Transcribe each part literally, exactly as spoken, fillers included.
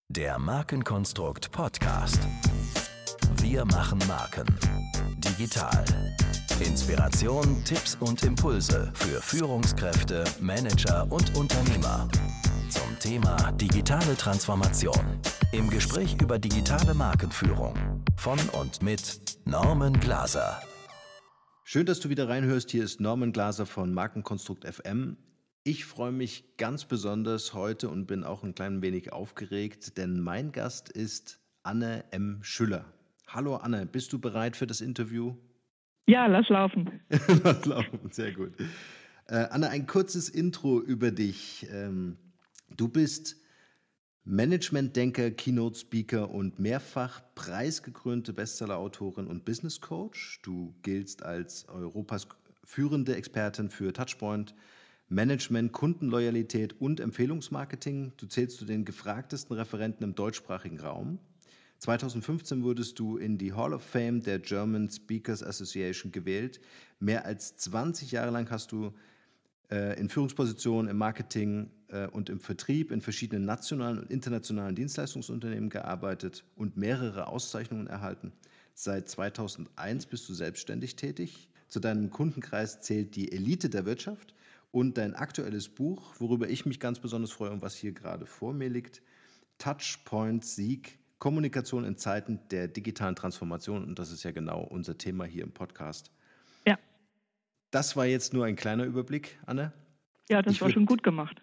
Der Markenkonstrukt Podcast. Wir machen Marken. Digital. Inspiration, Tipps und Impulse für Führungskräfte, Manager und Unternehmer. Zum Thema digitale Transformation. Im Gespräch über digitale Markenführung. Von und mit Norman Glaser. Schön, dass du wieder reinhörst. Hier ist Norman Glaser von Markenkonstrukt F M. Ich freue mich ganz besonders heute und bin auch ein klein wenig aufgeregt, denn mein Gast ist Anne M. Schüller. Hallo Anne, bist du bereit für das Interview? Ja, lass laufen. Lass laufen, sehr gut. Äh, Anne, ein kurzes Intro über dich. Ähm, du bist Management-Denker, Keynote-Speaker und mehrfach preisgekrönte Bestseller-Autorin und Business-Coach. Du giltst als Europas führende Expertin für Touchpoint, Management, Kundenloyalität und Empfehlungsmarketing. Du zählst zu den gefragtesten Referenten im deutschsprachigen Raum. zweitausendfünfzehn wurdest du in die Hall of Fame der German Speakers Association gewählt. Mehr als zwanzig Jahre lang hast du äh, in Führungspositionen im Marketing äh, und im Vertrieb in verschiedenen nationalen und internationalen Dienstleistungsunternehmen gearbeitet und mehrere Auszeichnungen erhalten. Seit zweitausendeins bist du selbstständig tätig. Zu deinem Kundenkreis zählt die Elite der Wirtschaft. Und dein aktuelles Buch, worüber ich mich ganz besonders freue und was hier gerade vor mir liegt, Touchpoint Sieg, Kommunikation in Zeiten der digitalen Transformation. Und das ist ja genau unser Thema hier im Podcast. Ja. Das war jetzt nur ein kleiner Überblick, Anne. Ja, das ich war würd, schon gut gemacht.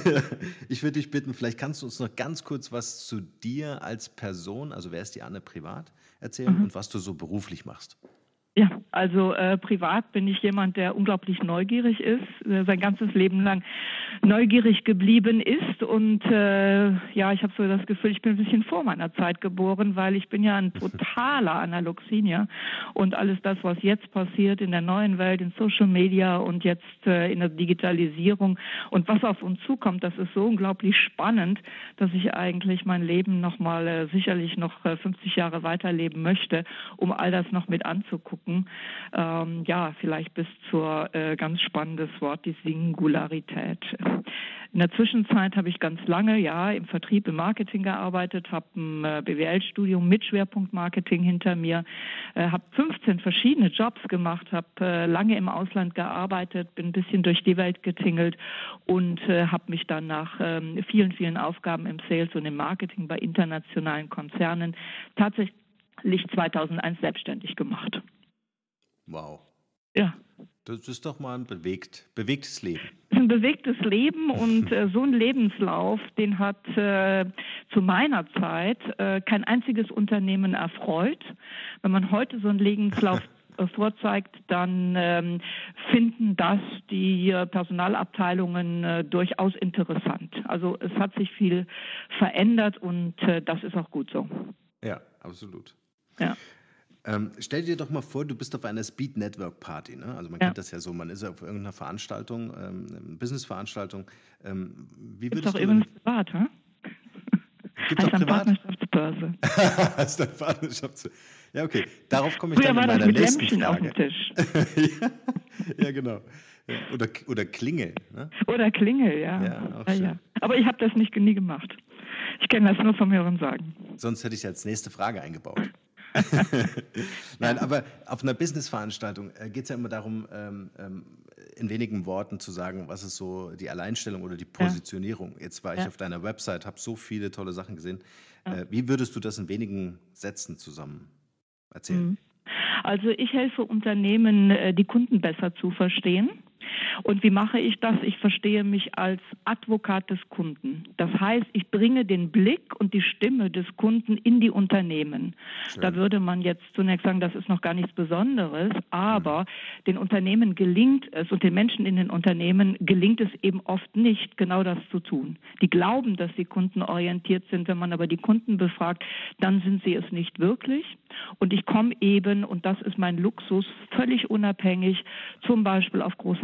Ich würde dich bitten, vielleicht kannst du uns noch ganz kurz was zu dir als Person, also wer ist die Anne privat, erzählen mhm. und was du so beruflich machst. Ja, also äh, privat bin ich jemand, der unglaublich neugierig ist, äh, sein ganzes Leben lang neugierig geblieben ist und äh, ja, ich habe so das Gefühl, ich bin ein bisschen vor meiner Zeit geboren, weil ich bin ja ein totaler Analog-Senior und alles das, was jetzt passiert in der neuen Welt, in Social Media und jetzt äh, in der Digitalisierung und was auf uns zukommt, das ist so unglaublich spannend, dass ich eigentlich mein Leben nochmal äh, sicherlich noch äh, fünfzig Jahre weiterleben möchte, um all das noch mit anzugucken. Ähm, ja, vielleicht bis zur äh, ganz spannendes Wort, die Singularität. In der Zwischenzeit habe ich ganz lange ja im Vertrieb, im Marketing gearbeitet, habe ein äh, B W L-Studium mit Schwerpunkt Marketing hinter mir, äh, habe fünfzehn verschiedene Jobs gemacht, habe äh, lange im Ausland gearbeitet, bin ein bisschen durch die Welt getingelt und äh, habe mich dann nach äh, vielen, vielen Aufgaben im Sales und im Marketing bei internationalen Konzernen tatsächlich zweitausendeins selbstständig gemacht. Wow. Ja. Das ist doch mal ein bewegt, bewegtes Leben. Das ist ein bewegtes Leben und äh, so ein Lebenslauf, den hat äh, zu meiner Zeit äh, kein einziges Unternehmen erfreut. Wenn man heute so einen Lebenslauf äh, vorzeigt, dann ähm, finden das die äh, Personalabteilungen äh, durchaus interessant. Also es hat sich viel verändert und äh, das ist auch gut so. Ja, absolut. Ja. Ähm, stell dir doch mal vor, du bist auf einer Speed Network Party, ne? Also man ja. kennt das ja so, man ist auf irgendeiner Veranstaltung, ähm, Business-Veranstaltung. Ähm, wie Gibt's würdest doch du... übrigens privat, hä? Gibt's auch privat? Partnerschaftsbörse. Heißt eine Partnerschaftsbörse. Ja, okay. Darauf komme ich Früher dann in war meiner das mit nächsten Lämpchen Frage. auf dem Tisch. ja, ja, genau. Ja, oder, oder Klingel. Ne? Oder Klingel, ja. Ja, auch ja, schön. ja. Aber ich habe das nicht nie gemacht. Ich kenne das nur vom Hören sagen. Sonst hätte ich es als nächste Frage eingebaut. Nein, aber auf einer Business-Veranstaltung äh, geht es ja immer darum, ähm, ähm, in wenigen Worten zu sagen, was ist so die Alleinstellung oder die Positionierung. Ja. Jetzt war ich ja. auf deiner Website, habe so viele tolle Sachen gesehen. Ja. Äh, wie würdest du das in wenigen Sätzen zusammen erzählen? Mhm. Also ich helfe Unternehmen, die Kunden besser zu verstehen. Und wie mache ich das? Ich verstehe mich als Advokat des Kunden. Das heißt, ich bringe den Blick und die Stimme des Kunden in die Unternehmen. Schön. Da würde man jetzt zunächst sagen, das ist noch gar nichts Besonderes, aber mhm. den Unternehmen gelingt es und den Menschen in den Unternehmen gelingt es eben oft nicht, genau das zu tun. Die glauben, dass sie kundenorientiert sind, wenn man aber die Kunden befragt, dann sind sie es nicht wirklich. Und ich komme eben, und das ist mein Luxus, völlig unabhängig, zum Beispiel auf große Veranstaltungen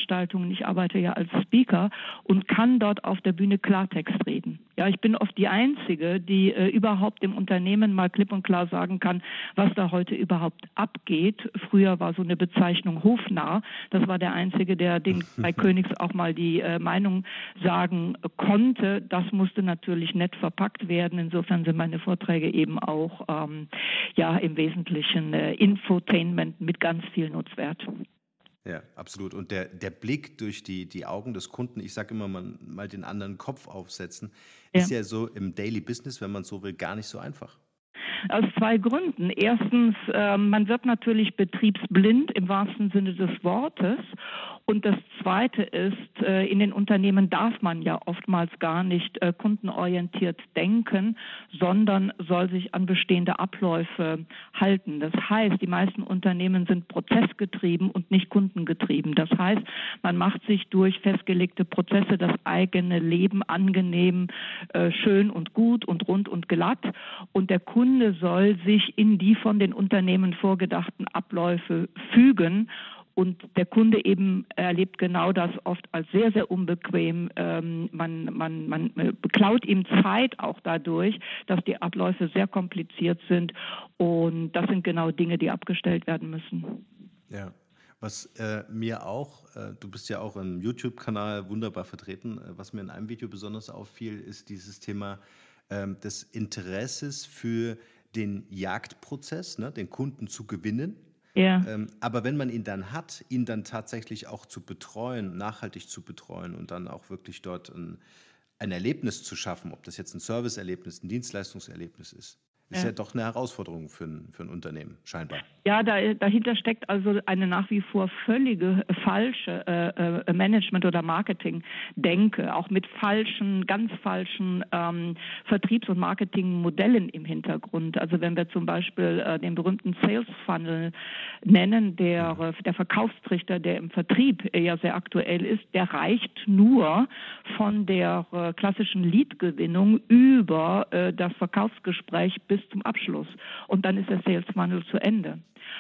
Veranstaltungen, ich arbeite ja als Speaker und kann dort auf der Bühne Klartext reden. Ja, ich bin oft die Einzige, die äh, überhaupt im Unternehmen mal klipp und klar sagen kann, was da heute überhaupt abgeht. Früher war so eine Bezeichnung hofnarr. Das war der Einzige, der den, bei Königs auch mal die äh, Meinung sagen konnte. Das musste natürlich nett verpackt werden. Insofern sind meine Vorträge eben auch ähm, ja im Wesentlichen äh, Infotainment mit ganz viel Nutzwert. Ja, absolut. Und der, der Blick durch die, die Augen des Kunden, ich sage immer, man mal den anderen Kopf aufsetzen, Ja. ist ja so im Daily Business, wenn man so will, gar nicht so einfach. Aus zwei Gründen. Erstens, äh, man wird natürlich betriebsblind im wahrsten Sinne des Wortes. Und das Zweite ist, äh, in den Unternehmen darf man ja oftmals gar nicht äh, kundenorientiert denken, sondern soll sich an bestehende Abläufe halten. Das heißt, die meisten Unternehmen sind prozessgetrieben und nicht kundengetrieben. Das heißt, man macht sich durch festgelegte Prozesse das eigene Leben angenehm, äh, schön und gut und rund und glatt. Und der Kunde soll sich in die von den Unternehmen vorgedachten Abläufe fügen. Und der Kunde eben erlebt genau das oft als sehr, sehr unbequem. Ähm, man, man, man beklaut ihm Zeit auch dadurch, dass die Abläufe sehr kompliziert sind. Und das sind genau Dinge, die abgestellt werden müssen. Ja, was äh, mir auch, äh, du bist ja auch im YouTube-Kanal wunderbar vertreten, äh, was mir in einem Video besonders auffiel, ist dieses Thema ähm, des Interesses für den Jagdprozess, ne, den Kunden zu gewinnen. Ja. Ähm, aber wenn man ihn dann hat, ihn dann tatsächlich auch zu betreuen, nachhaltig zu betreuen und dann auch wirklich dort ein, ein Erlebnis zu schaffen, ob das jetzt ein Serviceerlebnis, ein Dienstleistungserlebnis ist, ist ja, Ja. doch eine Herausforderung für ein, für ein Unternehmen, scheinbar. Ja, da, dahinter steckt also eine nach wie vor völlige falsche äh, Management- oder Marketing-Denke, auch mit falschen, ganz falschen ähm, Vertriebs- und Marketingmodellen im Hintergrund. Also wenn wir zum Beispiel äh, den berühmten Sales Funnel nennen, der, Mhm. der Verkaufstrichter, der im Vertrieb ja sehr aktuell ist, der reicht nur von der äh, klassischen Lead-Gewinnung über äh, das Verkaufsgespräch bis zum Abschluss. Und dann ist der Sales Funnel zu Ende.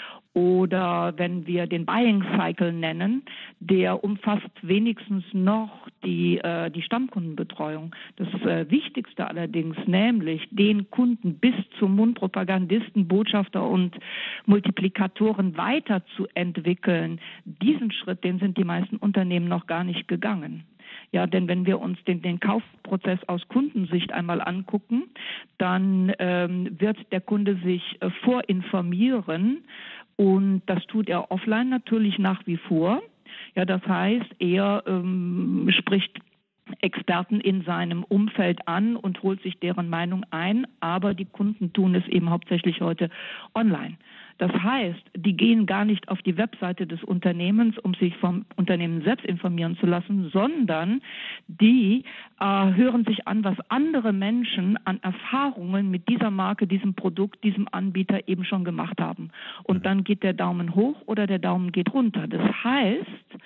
Oder wenn wir den Buying Cycle nennen, der umfasst wenigstens noch die, äh, die Stammkundenbetreuung. Das äh, Wichtigste allerdings, nämlich den Kunden bis zum Mundpropagandisten, Botschafter und Multiplikatoren weiterzuentwickeln, diesen Schritt, den sind die meisten Unternehmen noch gar nicht gegangen. Ja, denn wenn wir uns den, den Kaufprozess aus Kundensicht einmal angucken, dann ähm, wird der Kunde sich äh, vorinformieren und das tut er offline natürlich nach wie vor. Ja, das heißt, er ähm, spricht Experten in seinem Umfeld an und holt sich deren Meinung ein, aber die Kunden tun es eben hauptsächlich heute online. Das heißt, die gehen gar nicht auf die Webseite des Unternehmens, um sich vom Unternehmen selbst informieren zu lassen, sondern die äh, hören sich an, was andere Menschen an Erfahrungen mit dieser Marke, diesem Produkt, diesem Anbieter eben schon gemacht haben. Und dann geht der Daumen hoch oder der Daumen geht runter. Das heißt,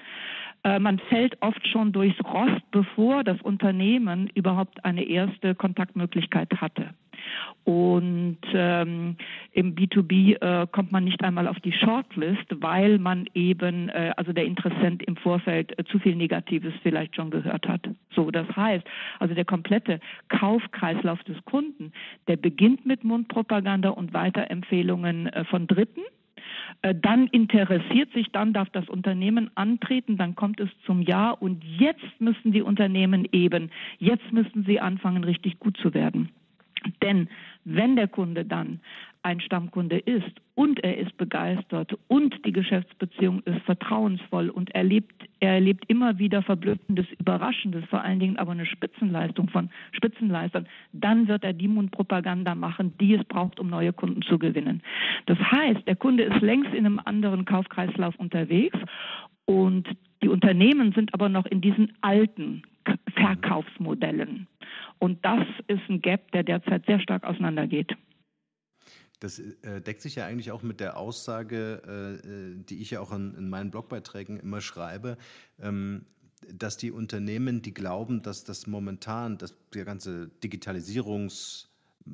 man fällt oft schon durchs Rost, bevor das Unternehmen überhaupt eine erste Kontaktmöglichkeit hatte. Und ähm, im B zwei B äh, kommt man nicht einmal auf die Shortlist, weil man eben, äh, also der Interessent im Vorfeld äh, zu viel Negatives vielleicht schon gehört hat. So, das heißt, also der komplette Kaufkreislauf des Kunden, der beginnt mit Mundpropaganda und Weiterempfehlungen äh, von Dritten. Dann interessiert sich, dann darf das Unternehmen antreten, dann kommt es zum Ja und jetzt müssen die Unternehmen eben, jetzt müssen sie anfangen, richtig gut zu werden. Denn wenn der Kunde dann ein Stammkunde ist und er ist begeistert und die Geschäftsbeziehung ist vertrauensvoll und er erlebt, er erlebt immer wieder Verblüffendes, Überraschendes, vor allen Dingen aber eine Spitzenleistung von Spitzenleistern, dann wird er die Mundpropaganda machen, die es braucht, um neue Kunden zu gewinnen. Das heißt, der Kunde ist längst in einem anderen Kaufkreislauf unterwegs und die Unternehmen sind aber noch in diesen alten Verkaufsmodellen. Und das ist ein Gap, der derzeit sehr stark auseinandergeht. Das äh, deckt sich ja eigentlich auch mit der Aussage, äh, die ich ja auch in, in meinen Blogbeiträgen immer schreibe, ähm, dass die Unternehmen, die glauben, dass das momentan, dass der ganze Digitalisierungswahn,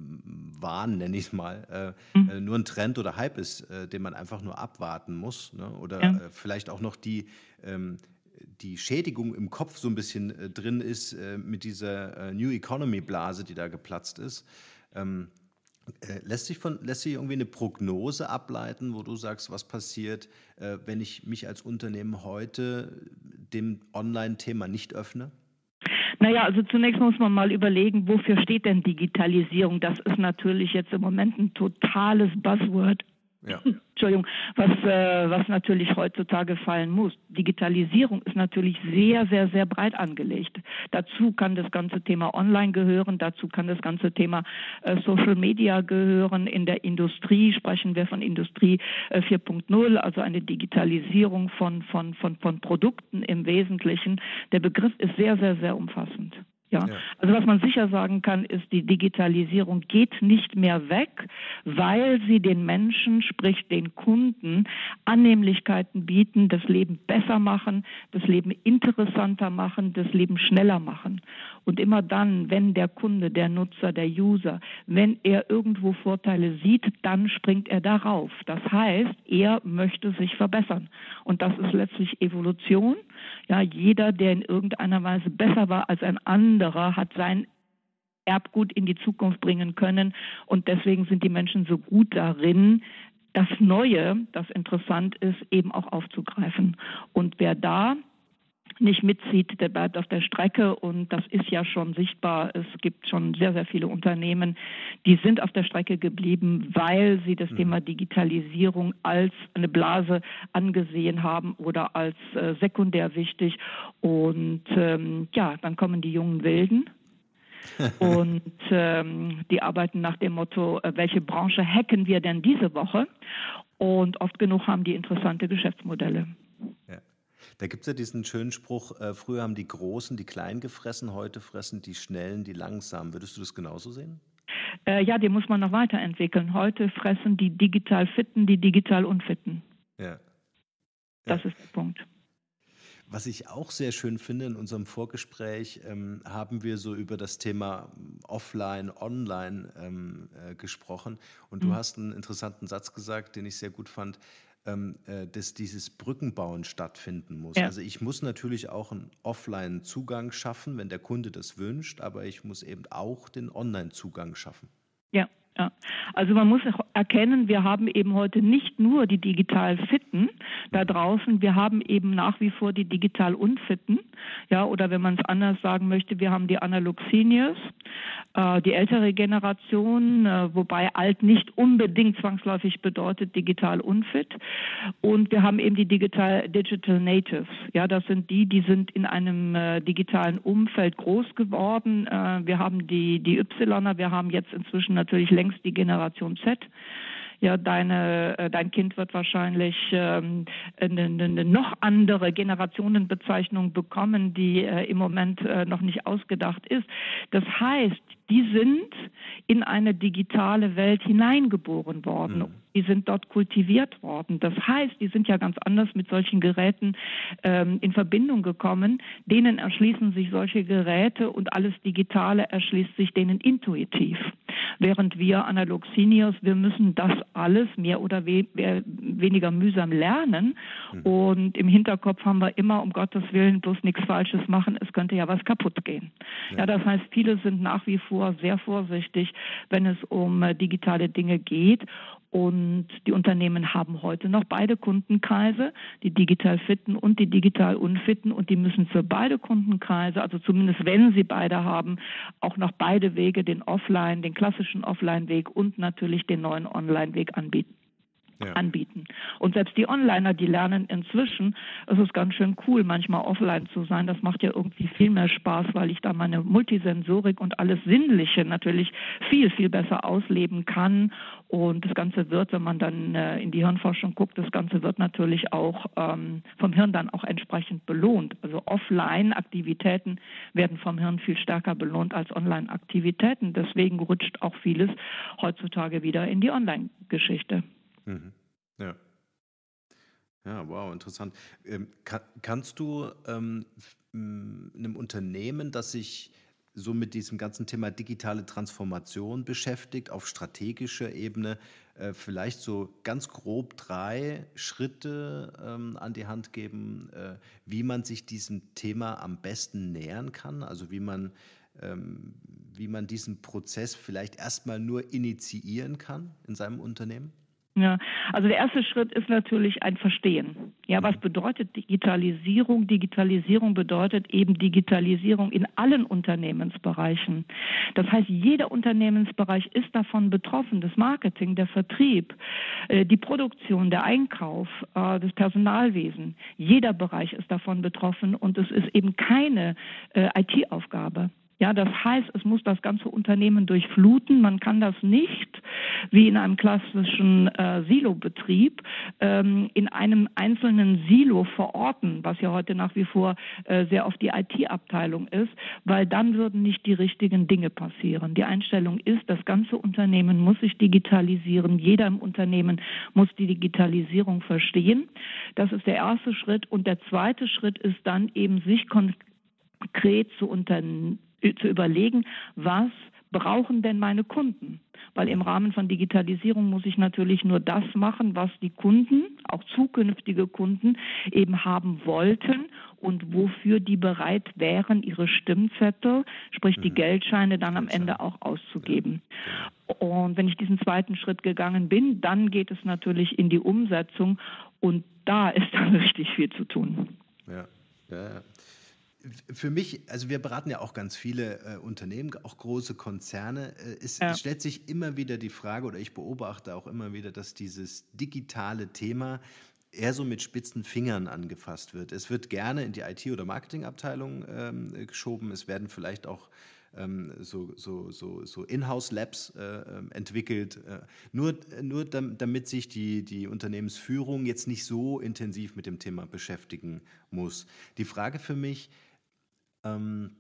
nenne ich es mal, äh, mhm. äh, nur ein Trend oder Hype ist, äh, den man einfach nur abwarten muss, ne? Oder ja. äh, vielleicht auch noch die, ähm, die Schädigung im Kopf so ein bisschen äh, drin ist äh, mit dieser äh, New Economy Blase, die da geplatzt ist. Ähm, äh, lässt sich von, lässt sich irgendwie eine Prognose ableiten, wo du sagst, was passiert, äh, wenn ich mich als Unternehmen heute dem Online-Thema nicht öffne? Naja, also zunächst muss man mal überlegen, wofür steht denn Digitalisierung? Das ist natürlich jetzt im Moment ein totales Buzzword. Ja. Entschuldigung, was, äh, was natürlich heutzutage fallen muss. Digitalisierung ist natürlich sehr, sehr, sehr breit angelegt. Dazu kann das ganze Thema Online gehören, dazu kann das ganze Thema äh, Social Media gehören. In der Industrie sprechen wir von Industrie äh, vier Punkt null, also eine Digitalisierung von, von, von, von Produkten im Wesentlichen. Der Begriff ist sehr, sehr, sehr umfassend. Ja, Ja. also was man sicher sagen kann, ist, die Digitalisierung geht nicht mehr weg, weil sie den Menschen, sprich den Kunden, Annehmlichkeiten bieten, das Leben besser machen, das Leben interessanter machen, das Leben schneller machen. Und immer dann, wenn der Kunde, der Nutzer, der User, wenn er irgendwo Vorteile sieht, dann springt er darauf. Das heißt, er möchte sich verbessern. Und das ist letztlich Evolution. Ja, jeder, der in irgendeiner Weise besser war als ein anderer, hat sein Erbgut in die Zukunft bringen können. Und deswegen sind die Menschen so gut darin, das Neue, das interessant ist, eben auch aufzugreifen. Und wer da nicht mitzieht, der bleibt auf der Strecke, und das ist ja schon sichtbar. Es gibt schon sehr, sehr viele Unternehmen, die sind auf der Strecke geblieben, weil sie das mhm. Thema Digitalisierung als eine Blase angesehen haben oder als äh, sekundär wichtig. Und ähm, ja, dann kommen die jungen Wilden. Und ähm, die arbeiten nach dem Motto, äh, welche Branche hacken wir denn diese Woche? Und oft genug haben die interessante Geschäftsmodelle. Ja. Da gibt es ja diesen schönen Spruch, äh, früher haben die Großen die Kleinen gefressen, heute fressen die Schnellen die Langsamen. Würdest du das genauso sehen? Äh, ja, den muss man noch weiterentwickeln. Heute fressen die digital Fitten die digital Unfitten. Ja. Das ja. ist der Punkt. Was ich auch sehr schön finde, in unserem Vorgespräch ähm, haben wir so über das Thema Offline, Online ähm, äh, gesprochen. Und du mhm. hast einen interessanten Satz gesagt, den ich sehr gut fand, ähm, äh, dass dieses Brückenbauen stattfinden muss. Ja. Also ich muss natürlich auch einen Offline-Zugang schaffen, wenn der Kunde das wünscht, aber ich muss eben auch den Online-Zugang schaffen. Ja. Ja, also man muss erkennen, wir haben eben heute nicht nur die digital Fitten da draußen, wir haben eben nach wie vor die digital Unfitten, ja, oder wenn man es anders sagen möchte, wir haben die Analog Seniors, äh, die ältere Generation, äh, wobei alt nicht unbedingt zwangsläufig bedeutet digital unfit, und wir haben eben die digital Digital Natives, ja, das sind die, die sind in einem äh, digitalen Umfeld groß geworden, äh, wir haben die, die Ypsiloner, wir haben jetzt inzwischen natürlich längst die Generation Z. Ja, deine, äh, dein Kind wird wahrscheinlich ähm, eine, eine noch andere Generationenbezeichnung bekommen, die äh, im Moment äh, noch nicht ausgedacht ist. Das heißt, die sind in eine digitale Welt hineingeboren worden. Mhm. Die sind dort kultiviert worden. Das heißt, die sind ja ganz anders mit solchen Geräten ähm, in Verbindung gekommen. Denen erschließen sich solche Geräte und alles Digitale erschließt sich denen intuitiv. Während wir Analog Seniors, wir müssen das alles mehr oder we- weniger mühsam lernen. Mhm. Und im Hinterkopf haben wir immer, um Gottes Willen, bloß nichts Falsches machen, es könnte ja was kaputt gehen. Ja, ja, das heißt, viele sind nach wie vor sehr vorsichtig, wenn es um äh, digitale Dinge geht. Und die Unternehmen haben heute noch beide Kundenkreise, die digital Fitten und die digital Unfitten, und die müssen für beide Kundenkreise, also zumindest wenn sie beide haben, auch noch beide Wege, den Offline, den klassischen Offline-Weg und natürlich den neuen Online-Weg anbieten. Ja. anbieten. Und selbst die Onliner, die lernen inzwischen, es ist ganz schön cool, manchmal offline zu sein. Das macht ja irgendwie viel mehr Spaß, weil ich da meine Multisensorik und alles Sinnliche natürlich viel, viel besser ausleben kann. Und das Ganze wird, wenn man dann äh, in die Hirnforschung guckt, das Ganze wird natürlich auch ähm, vom Hirn dann auch entsprechend belohnt. Also Offline-Aktivitäten werden vom Hirn viel stärker belohnt als Online-Aktivitäten. Deswegen rutscht auch vieles heutzutage wieder in die Online-Geschichte. Mhm. Ja. Ja, wow, interessant. Ähm, kann, kannst du ähm, f- m, einem Unternehmen, das sich so mit diesem ganzen Thema digitale Transformation beschäftigt, auf strategischer Ebene, äh, vielleicht so ganz grob drei Schritte ähm, an die Hand geben, äh, wie man sich diesem Thema am besten nähern kann, also wie man, ähm, wie man diesen Prozess vielleicht erstmal nur initiieren kann in seinem Unternehmen? Ja, also der erste Schritt ist natürlich ein Verstehen. Ja, was bedeutet Digitalisierung? Digitalisierung bedeutet eben Digitalisierung in allen Unternehmensbereichen. Das heißt, jeder Unternehmensbereich ist davon betroffen. Das Marketing, der Vertrieb, die Produktion, der Einkauf, das Personalwesen. Jeder Bereich ist davon betroffen und es ist eben keine I T-Aufgabe. Ja, das heißt, es muss das ganze Unternehmen durchfluten. Man kann das nicht, wie in einem klassischen äh, Silo-Betrieb, ähm, in einem einzelnen Silo verorten, was ja heute nach wie vor äh, sehr auf die I T-Abteilung ist, weil dann würden nicht die richtigen Dinge passieren. Die Einstellung ist, das ganze Unternehmen muss sich digitalisieren. Jeder im Unternehmen muss die Digitalisierung verstehen. Das ist der erste Schritt. Und der zweite Schritt ist dann eben, sich konkret zu unternehmen, zu überlegen, was brauchen denn meine Kunden? Weil im Rahmen von Digitalisierung muss ich natürlich nur das machen, was die Kunden, auch zukünftige Kunden, eben haben wollten und wofür die bereit wären, ihre Stimmzettel, sprich die Geldscheine, dann am Ende auch auszugeben. Und wenn ich diesen zweiten Schritt gegangen bin, dann geht es natürlich in die Umsetzung und da ist dann richtig viel zu tun. Ja, ja, ja. Für mich, also wir beraten ja auch ganz viele äh, Unternehmen, auch große Konzerne. Äh, es, ja. es stellt sich immer wieder die Frage, oder ich beobachte auch immer wieder, dass dieses digitale Thema eher so mit spitzen Fingern angefasst wird. Es wird gerne in die I T- oder Marketingabteilung ähm, geschoben. Es werden vielleicht auch ähm, so, so, so, so Inhouse-Labs äh, entwickelt, äh, nur, nur damit sich die, die Unternehmensführung jetzt nicht so intensiv mit dem Thema beschäftigen muss. Die Frage für mich, Ähm,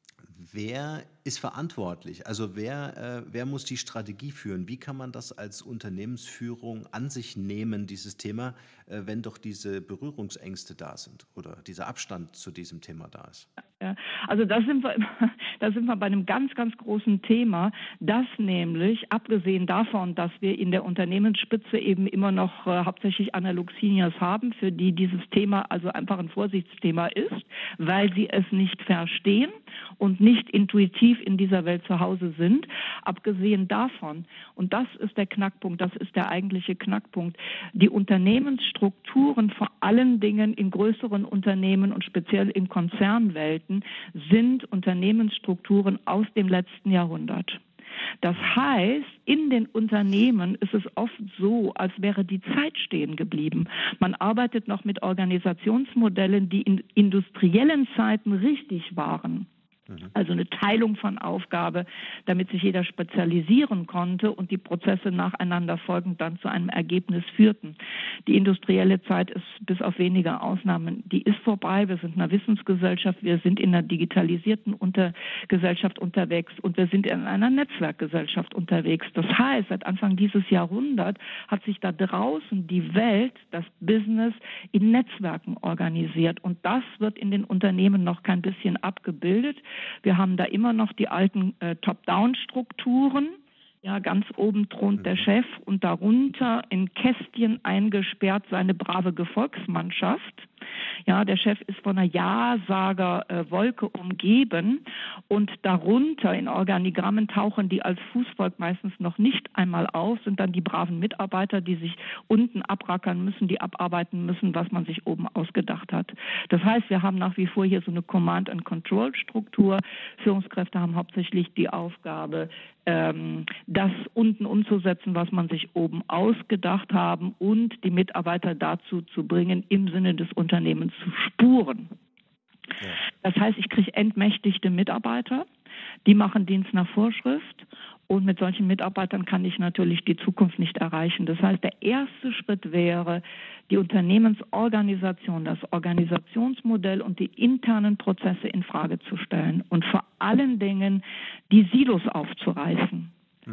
wer ist verantwortlich? Also wer, äh, wer muss die Strategie führen? Wie kann man das als Unternehmensführung an sich nehmen, dieses Thema, äh, wenn doch diese Berührungsängste da sind oder dieser Abstand zu diesem Thema da ist? Ja, also da sind wir, da sind wir bei einem ganz, ganz großen Thema, das nämlich, abgesehen davon, dass wir in der Unternehmensspitze eben immer noch äh, hauptsächlich Analog-Seniors haben, für die dieses Thema also einfach ein Vorsichtsthema ist, weil sie es nicht verstehen und nicht intuitiv in dieser Welt zu Hause sind. Abgesehen davon, und das ist der Knackpunkt, das ist der eigentliche Knackpunkt, die Unternehmensstrukturen vor allen Dingen in größeren Unternehmen und speziell in Konzernwelten sind Unternehmensstrukturen aus dem letzten Jahrhundert. Das heißt, in den Unternehmen ist es oft so, als wäre die Zeit stehen geblieben. Man arbeitet noch mit Organisationsmodellen, die in industriellen Zeiten richtig waren. Also eine Teilung von Aufgabe, damit sich jeder spezialisieren konnte und die Prozesse nacheinander folgend dann zu einem Ergebnis führten. Die industrielle Zeit ist bis auf wenige Ausnahmen, die ist vorbei. Wir sind in einer Wissensgesellschaft, wir sind in einer digitalisierten Unter- Gesellschaft unterwegs und wir sind in einer Netzwerkgesellschaft unterwegs. Das heißt, seit Anfang dieses Jahrhunderts hat sich da draußen die Welt, das Business in Netzwerken organisiert und das wird in den Unternehmen noch kein bisschen abgebildet. Wir haben da immer noch die alten äh, Top-Down-Strukturen. Ja, ganz oben thront der Chef und darunter in Kästchen eingesperrt seine brave Gefolgsmannschaft. Ja, der Chef ist von einer Ja-Sager-Wolke umgeben und darunter in Organigrammen tauchen die als Fußvolk meistens noch nicht einmal auf, sind dann die braven Mitarbeiter, die sich unten abrackern müssen, die abarbeiten müssen, was man sich oben ausgedacht hat. Das heißt, wir haben nach wie vor hier so eine Command-and-Control-Struktur. Führungskräfte haben hauptsächlich die Aufgabe, ähm, das unten umzusetzen, was man sich oben ausgedacht haben und die Mitarbeiter dazu zu bringen, im Sinne des Unternehmens zu spuren. Ja. Das heißt, ich kriege entmächtigte Mitarbeiter, die machen Dienst nach Vorschrift und mit solchen Mitarbeitern kann ich natürlich die Zukunft nicht erreichen. Das heißt, der erste Schritt wäre, die Unternehmensorganisation, das Organisationsmodell und die internen Prozesse in Frage zu stellen und vor allen Dingen die Silos aufzureißen. Mhm.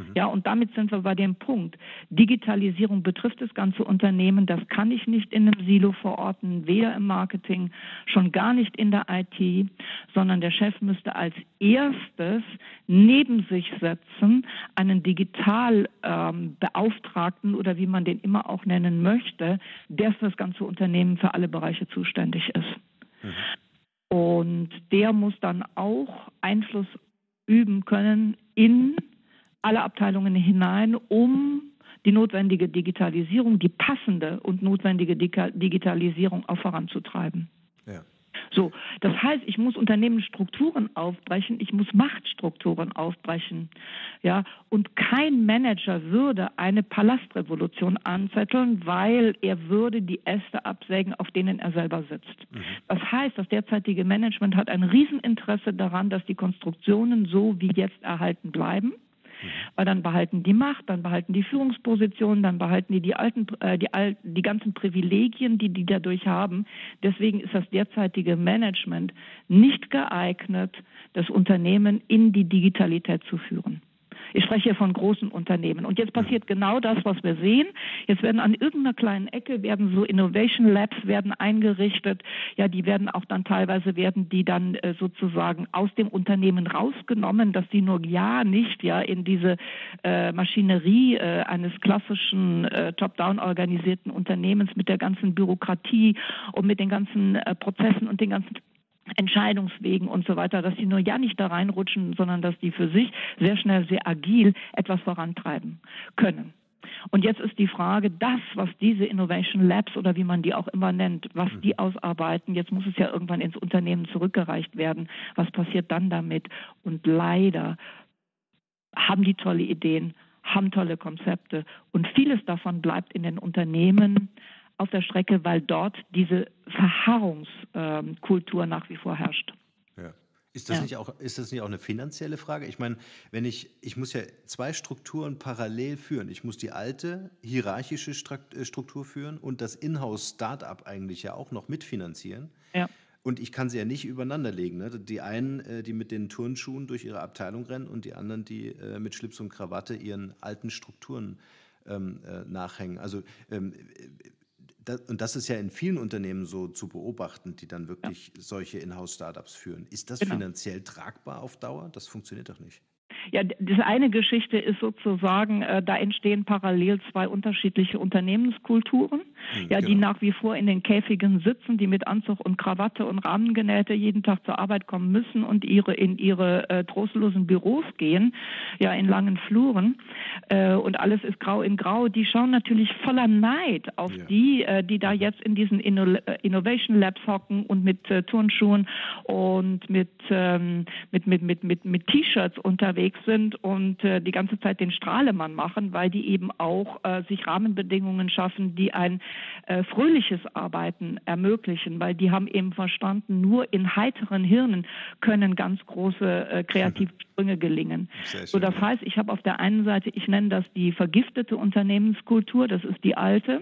Ja, und damit sind wir bei dem Punkt. Digitalisierung betrifft das ganze Unternehmen. Das kann ich nicht in einem Silo verorten, weder im Marketing, schon gar nicht in der I T, sondern der Chef müsste als erstes neben sich setzen, einen Digitalbeauftragten ähm, oder wie man den immer auch nennen möchte, der für das ganze Unternehmen für alle Bereiche zuständig ist. Mhm. Und der muss dann auch Einfluss üben können in alle Abteilungen hinein, um die notwendige Digitalisierung, die passende und notwendige Digitalisierung auch voranzutreiben. Ja. So, das heißt, ich muss Unternehmensstrukturen aufbrechen, ich muss Machtstrukturen aufbrechen, ja, und kein Manager würde eine Palastrevolution anzetteln, weil er würde die Äste absägen, auf denen er selber sitzt. Mhm. Das heißt, das derzeitige Management hat ein Rieseninteresse daran, dass die Konstruktionen so wie jetzt erhalten bleiben. Weil dann behalten die Macht, dann behalten die Führungspositionen, dann behalten die die, alten, äh, die, al- die ganzen Privilegien, die die dadurch haben. Deswegen ist das derzeitige Management nicht geeignet, das Unternehmen in die Digitalität zu führen. Ich spreche hier von großen Unternehmen. Und jetzt passiert genau das, was wir sehen. Jetzt werden an irgendeiner kleinen Ecke werden so Innovation Labs werden eingerichtet. Ja, die werden auch dann teilweise werden die dann äh, sozusagen aus dem Unternehmen rausgenommen, dass die nur ja nicht ja in diese äh, Maschinerie äh, eines klassischen äh, top-down organisierten Unternehmens mit der ganzen Bürokratie und mit den ganzen äh, Prozessen und den ganzen Entscheidungswegen und so weiter, dass die nur ja nicht da reinrutschen, sondern dass die für sich sehr schnell, sehr agil etwas vorantreiben können. Und jetzt ist die Frage, das, was diese Innovation Labs oder wie man die auch immer nennt, was die ausarbeiten, jetzt muss es ja irgendwann ins Unternehmen zurückgereicht werden. Was passiert dann damit? Und leider haben die tolle Ideen, haben tolle Konzepte und vieles davon bleibt in den Unternehmen auf der Strecke, weil dort diese Verharrungskultur nach wie vor herrscht. Ja. Ist das, ja. nicht auch, ist das nicht auch eine finanzielle Frage? Ich meine, wenn ich, ich muss ja zwei Strukturen parallel führen. Ich muss die alte hierarchische Struktur führen und das Inhouse-Startup eigentlich ja auch noch mitfinanzieren. Ja. Und ich kann sie ja nicht übereinander legen. Ne? Die einen, die mit den Turnschuhen durch ihre Abteilung rennen und die anderen, die mit Schlips und Krawatte ihren alten Strukturen ähm, nachhängen. Also ähm, Das, und das ist ja in vielen Unternehmen so zu beobachten, die dann wirklich ja. solche Inhouse-Startups führen. Ist das genau. finanziell tragbar auf Dauer? Das funktioniert doch nicht. Ja, das eine Geschichte ist sozusagen, äh, da entstehen parallel zwei unterschiedliche Unternehmenskulturen, hm, ja, genau. die nach wie vor in den Käfigen sitzen, die mit Anzug und Krawatte und Rahmengenähte jeden Tag zur Arbeit kommen müssen und ihre in ihre äh, trostlosen Büros gehen, ja, in langen Fluren äh, und alles ist grau in grau. Die schauen natürlich voller Neid auf ja. die, äh, die da jetzt in diesen Inno- Innovation Labs hocken und mit äh, Turnschuhen und mit, ähm, mit, mit, mit, mit, mit T-Shirts unterwegs sind und äh, die ganze Zeit den Strahlemann machen, weil die eben auch äh, sich Rahmenbedingungen schaffen, die ein äh, fröhliches Arbeiten ermöglichen, weil die haben eben verstanden, nur in heiteren Hirnen können ganz große äh, Kreativsprünge gelingen. So, das heißt, ich habe auf der einen Seite, ich nenne das die vergiftete Unternehmenskultur, das ist die alte.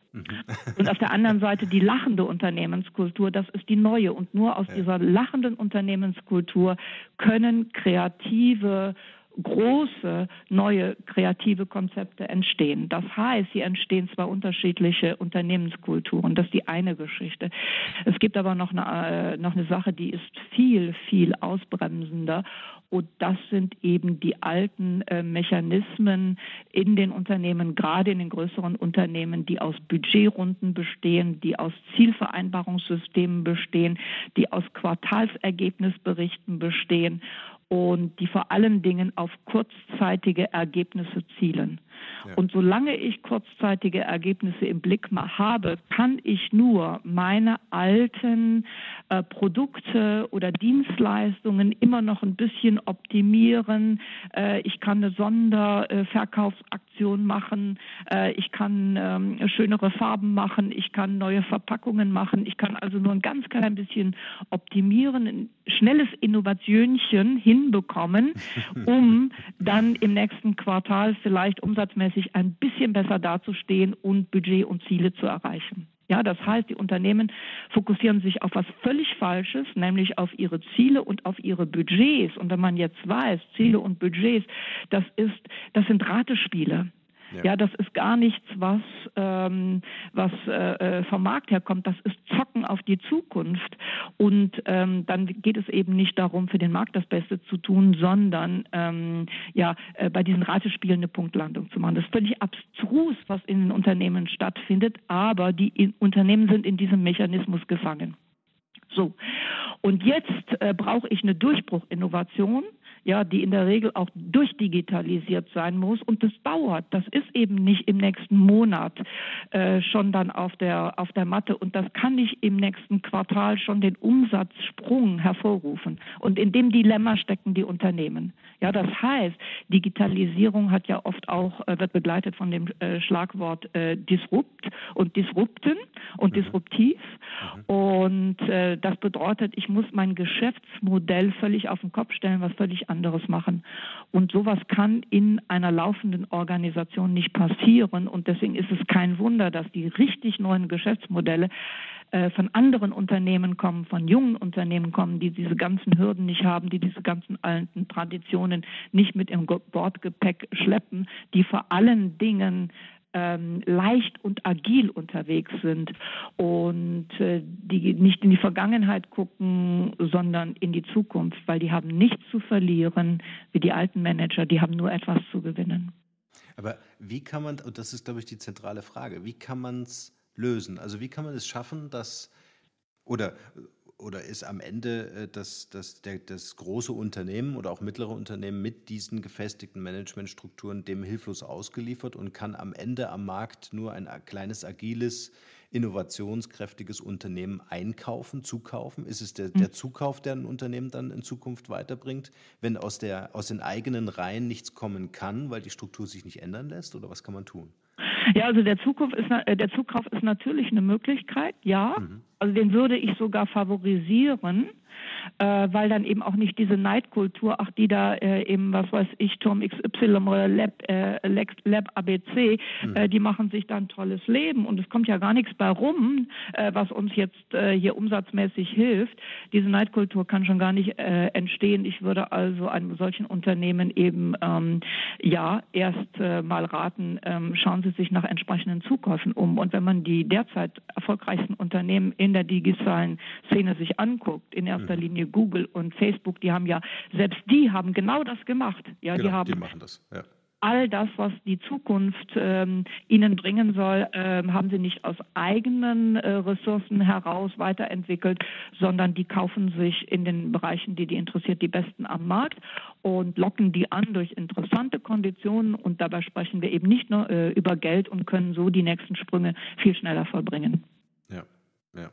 Und auf der anderen Seite die lachende Unternehmenskultur, das ist die neue. Und nur aus ja. dieser lachenden Unternehmenskultur können kreative, große, neue kreative Konzepte entstehen. Das heißt, hier entstehen zwei unterschiedliche Unternehmenskulturen. Das ist die eine Geschichte. Es gibt aber noch eine, äh, noch eine Sache, die ist viel, viel ausbremsender. Und das sind eben die alten äh, Mechanismen in den Unternehmen, gerade in den größeren Unternehmen, die aus Budgetrunden bestehen, die aus Zielvereinbarungssystemen bestehen, die aus Quartalsergebnisberichten bestehen und die vor allen Dingen auf kurzzeitige Ergebnisse zielen. Ja. Und solange ich kurzzeitige Ergebnisse im Blick habe, kann ich nur meine alten äh, Produkte oder Dienstleistungen immer noch ein bisschen optimieren. Äh, ich kann eine Sonderverkaufsaktion machen. Äh, ich kann ähm, schönere Farben machen. Ich kann neue Verpackungen machen. Ich kann also nur ein ganz klein bisschen optimieren, ein schnelles Innovationchen hinbekommen, um dann im nächsten Quartal vielleicht umsatzmäßig ein bisschen besser dazustehen und Budget und Ziele zu erreichen. Ja, das heißt, die Unternehmen fokussieren sich auf was völlig Falsches, nämlich auf ihre Ziele und auf ihre Budgets. Und wenn man jetzt weiß, Ziele und Budgets, das ist, das sind Ratespiele. Ja. ja, das ist gar nichts, was, ähm, was äh, vom Markt herkommt. Das ist Zocken auf die Zukunft. Und ähm, dann geht es eben nicht darum, für den Markt das Beste zu tun, sondern ähm, ja, äh, bei diesen Ratespielen eine Punktlandung zu machen. Das ist völlig abstrus, was in den Unternehmen stattfindet, aber die in, Unternehmen sind in diesem Mechanismus gefangen. So, und jetzt äh, brauche ich eine Durchbruchinnovation, ja, die in der Regel auch durchdigitalisiert sein muss. Und das dauert. Das ist eben nicht im nächsten Monat äh, schon dann auf der, auf der Matte. Und das kann nicht im nächsten Quartal schon den Umsatzsprung hervorrufen. Und in dem Dilemma stecken die Unternehmen. Ja, das heißt, Digitalisierung hat ja oft auch, äh, wird begleitet von dem äh, Schlagwort äh, Disrupt und Disrupten und mhm. disruptiv. Mhm. Und äh, das bedeutet, ich muss mein Geschäftsmodell völlig auf den Kopf stellen, was völlig anderes machen. Und sowas kann in einer laufenden Organisation nicht passieren. Und deswegen ist es kein Wunder, dass die richtig neuen Geschäftsmodelle äh, von anderen Unternehmen kommen, von jungen Unternehmen kommen, die diese ganzen Hürden nicht haben, die diese ganzen alten Traditionen nicht mit im Bordgepäck schleppen, die vor allen Dingen Ähm, leicht und agil unterwegs sind und äh, die nicht in die Vergangenheit gucken, sondern in die Zukunft, weil die haben nichts zu verlieren wie die alten Manager, die haben nur etwas zu gewinnen. Aber wie kann man, und das ist, glaube ich, die zentrale Frage, wie kann man es lösen? Also wie kann man es schaffen, dass, oder Oder ist am Ende das, das, der, das große Unternehmen oder auch mittlere Unternehmen mit diesen gefestigten Managementstrukturen dem hilflos ausgeliefert und kann am Ende am Markt nur ein kleines, agiles, innovationskräftiges Unternehmen einkaufen, zukaufen? Ist es der, der Zukauf, der ein Unternehmen dann in Zukunft weiterbringt, wenn aus, der, aus den eigenen Reihen nichts kommen kann, weil die Struktur sich nicht ändern lässt? Oder was kann man tun? Ja, also der Zukauf ist, der Zukauf ist natürlich eine Möglichkeit, ja. Mhm. Also den würde ich sogar favorisieren, äh, weil dann eben auch nicht diese Neidkultur, ach die da äh, eben, was weiß ich, Turm X Y oder Lab, äh, Lab A B C, mhm. äh, die machen sich dann ein tolles Leben und es kommt ja gar nichts bei rum, äh, was uns jetzt äh, hier umsatzmäßig hilft. Diese Neidkultur kann schon gar nicht äh, entstehen. Ich würde also einem solchen Unternehmen eben, ähm, ja, erst äh, mal raten, ähm, schauen Sie sich nach entsprechenden Zukäufen um. Und wenn man die derzeit erfolgreichsten Unternehmen in der digitalen Szene sich anguckt, in erster mhm. Linie Google und Facebook, die haben ja, selbst die haben genau das gemacht. Ja, genau, die haben die machen das, ja. All das, was die Zukunft ähm, ihnen bringen soll, ähm, haben sie nicht aus eigenen äh, Ressourcen heraus weiterentwickelt, sondern die kaufen sich in den Bereichen, die die interessiert, die Besten am Markt und locken die an durch interessante Konditionen. Und dabei sprechen wir eben nicht nur äh, über Geld und können so die nächsten Sprünge viel schneller vollbringen. Ja, ja.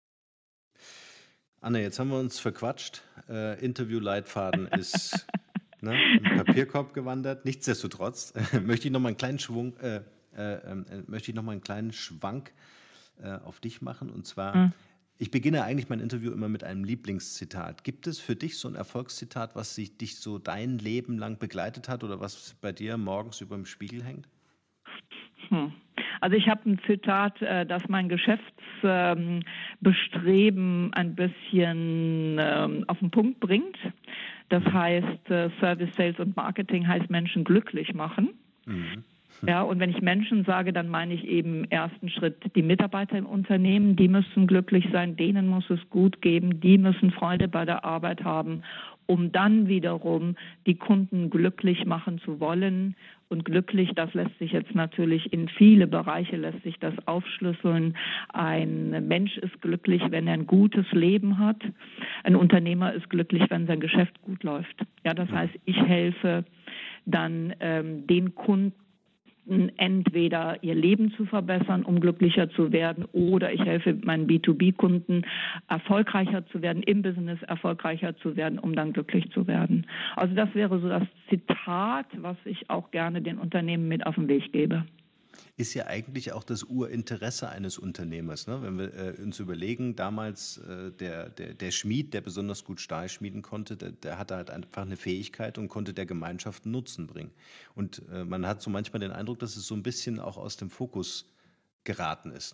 Anne, jetzt haben wir uns verquatscht. Äh, Interview-Leitfaden ist... Ne, im Papierkorb gewandert. Nichtsdestotrotz äh, möchte ich noch mal einen kleinen Schwung, äh, äh, äh, möchte ich noch mal einen kleinen Schwank äh, auf dich machen. Und zwar, mhm. ich beginne eigentlich mein Interview immer mit einem Lieblingszitat. Gibt es für dich so ein Erfolgszitat, was sich, dich so dein Leben lang begleitet hat oder was bei dir morgens über dem Spiegel hängt? Hm. Also ich habe ein Zitat, äh, das mein Geschäftsbestreben ähm, ein bisschen ähm, auf den Punkt bringt. Das heißt, äh, Service, Sales und Marketing heißt Menschen glücklich machen. Mhm. Ja, und wenn ich Menschen sage, dann meine ich eben im ersten Schritt die Mitarbeiter im Unternehmen, die müssen glücklich sein, denen muss es gut geben, die müssen Freude bei der Arbeit haben, um dann wiederum die Kunden glücklich machen zu wollen. Und glücklich, das lässt sich jetzt natürlich in viele Bereiche, lässt sich das aufschlüsseln. Ein Mensch ist glücklich, wenn er ein gutes Leben hat. Ein Unternehmer ist glücklich, wenn sein Geschäft gut läuft. Ja, das heißt, ich helfe dann ähm, den Kunden, entweder ihr Leben zu verbessern, um glücklicher zu werden, oder ich helfe meinen B zwei B-Kunden erfolgreicher zu werden, im Business erfolgreicher zu werden, um dann glücklich zu werden. Also das wäre so das Zitat, was ich auch gerne den Unternehmen mit auf den Weg gebe. Ist ja eigentlich auch das Urinteresse eines Unternehmers. Ne? Wenn wir äh, uns überlegen, damals äh, der, der, der Schmied, der besonders gut Stahl schmieden konnte, der, der hatte halt einfach eine Fähigkeit und konnte der Gemeinschaft einen Nutzen bringen. Und äh, man hat so manchmal den Eindruck, dass es so ein bisschen auch aus dem Fokus geraten ist. Ne?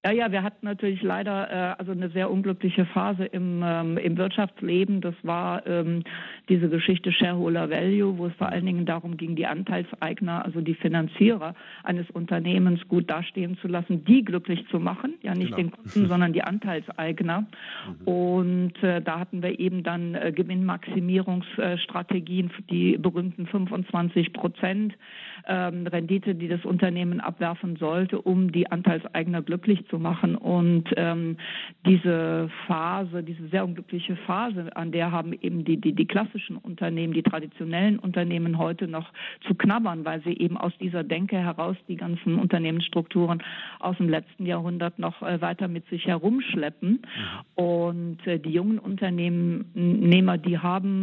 Ja, ja, wir hatten natürlich leider äh, also eine sehr unglückliche Phase im, ähm, im Wirtschaftsleben. Das war ähm, diese Geschichte Shareholder Value, wo es vor allen Dingen darum ging, die Anteilseigner, also die Finanzierer eines Unternehmens gut dastehen zu lassen, die glücklich zu machen, ja nicht Genau. den Kunden, sondern die Anteilseigner. Mhm. Und äh, da hatten wir eben dann äh, Gewinnmaximierungsstrategien, die berühmten fünfundzwanzig Prozent ähm, Rendite, die das Unternehmen abwerfen sollte, um die Anteilseigner glücklich zu machen. Und ähm, diese Phase, diese sehr unglückliche Phase, an der haben eben die, die, die klassischen Unternehmen, die traditionellen Unternehmen heute noch zu knabbern, weil sie eben aus dieser Denke heraus die ganzen Unternehmensstrukturen aus dem letzten Jahrhundert noch äh, weiter mit sich herumschleppen. Mhm. Und äh, die jungen Unternehmer, die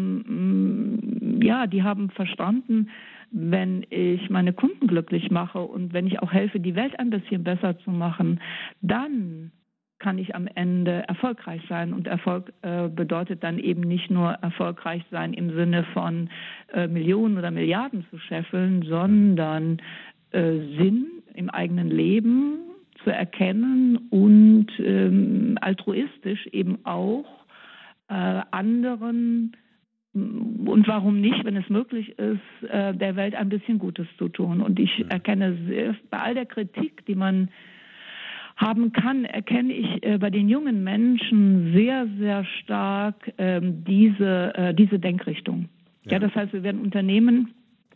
haben, mh, ja, die haben verstanden, wenn ich meine Kunden glücklich mache und wenn ich auch helfe, die Welt ein bisschen besser zu machen, dann kann ich am Ende erfolgreich sein. Und Erfolg äh, bedeutet dann eben nicht nur erfolgreich sein im Sinne von äh, Millionen oder Milliarden zu scheffeln, sondern äh, Sinn im eigenen Leben zu erkennen und ähm, altruistisch eben auch äh, anderen und warum nicht, wenn es möglich ist, der Welt ein bisschen Gutes zu tun. Und ich erkenne sehr, bei all der Kritik, die man haben kann, erkenne ich bei den jungen Menschen sehr, sehr stark diese, diese Denkrichtung. Ja. Ja, das heißt, wir werden Unternehmen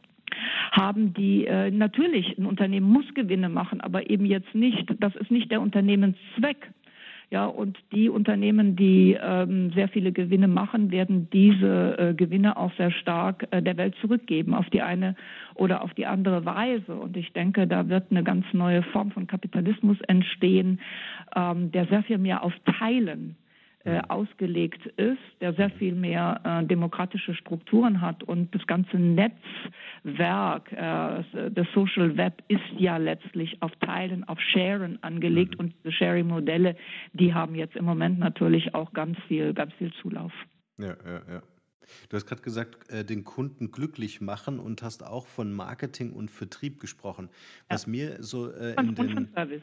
haben, die äh, natürlich, ein Unternehmen muss Gewinne machen, aber eben jetzt nicht, das ist nicht der Unternehmenszweck. Ja, und die Unternehmen, die ähm, sehr viele Gewinne machen, werden diese äh, Gewinne auch sehr stark äh, der Welt zurückgeben, auf die eine oder auf die andere Weise. Und ich denke, da wird eine ganz neue Form von Kapitalismus entstehen, ähm, der sehr viel mehr auf Teilen äh, ausgelegt ist, der sehr viel mehr äh, demokratische Strukturen hat. Und das ganze Netzwerk, äh, das Social Web ist ja letztlich auf Teilen, auf Sharen angelegt. Mhm. Und diese Sharing-Modelle, die haben jetzt im Moment natürlich auch ganz viel, ganz viel Zulauf. Ja, ja, ja. Du hast gerade gesagt, äh, den Kunden glücklich machen und hast auch von Marketing und Vertrieb gesprochen. Was ja. mir so äh, in und den... von Service.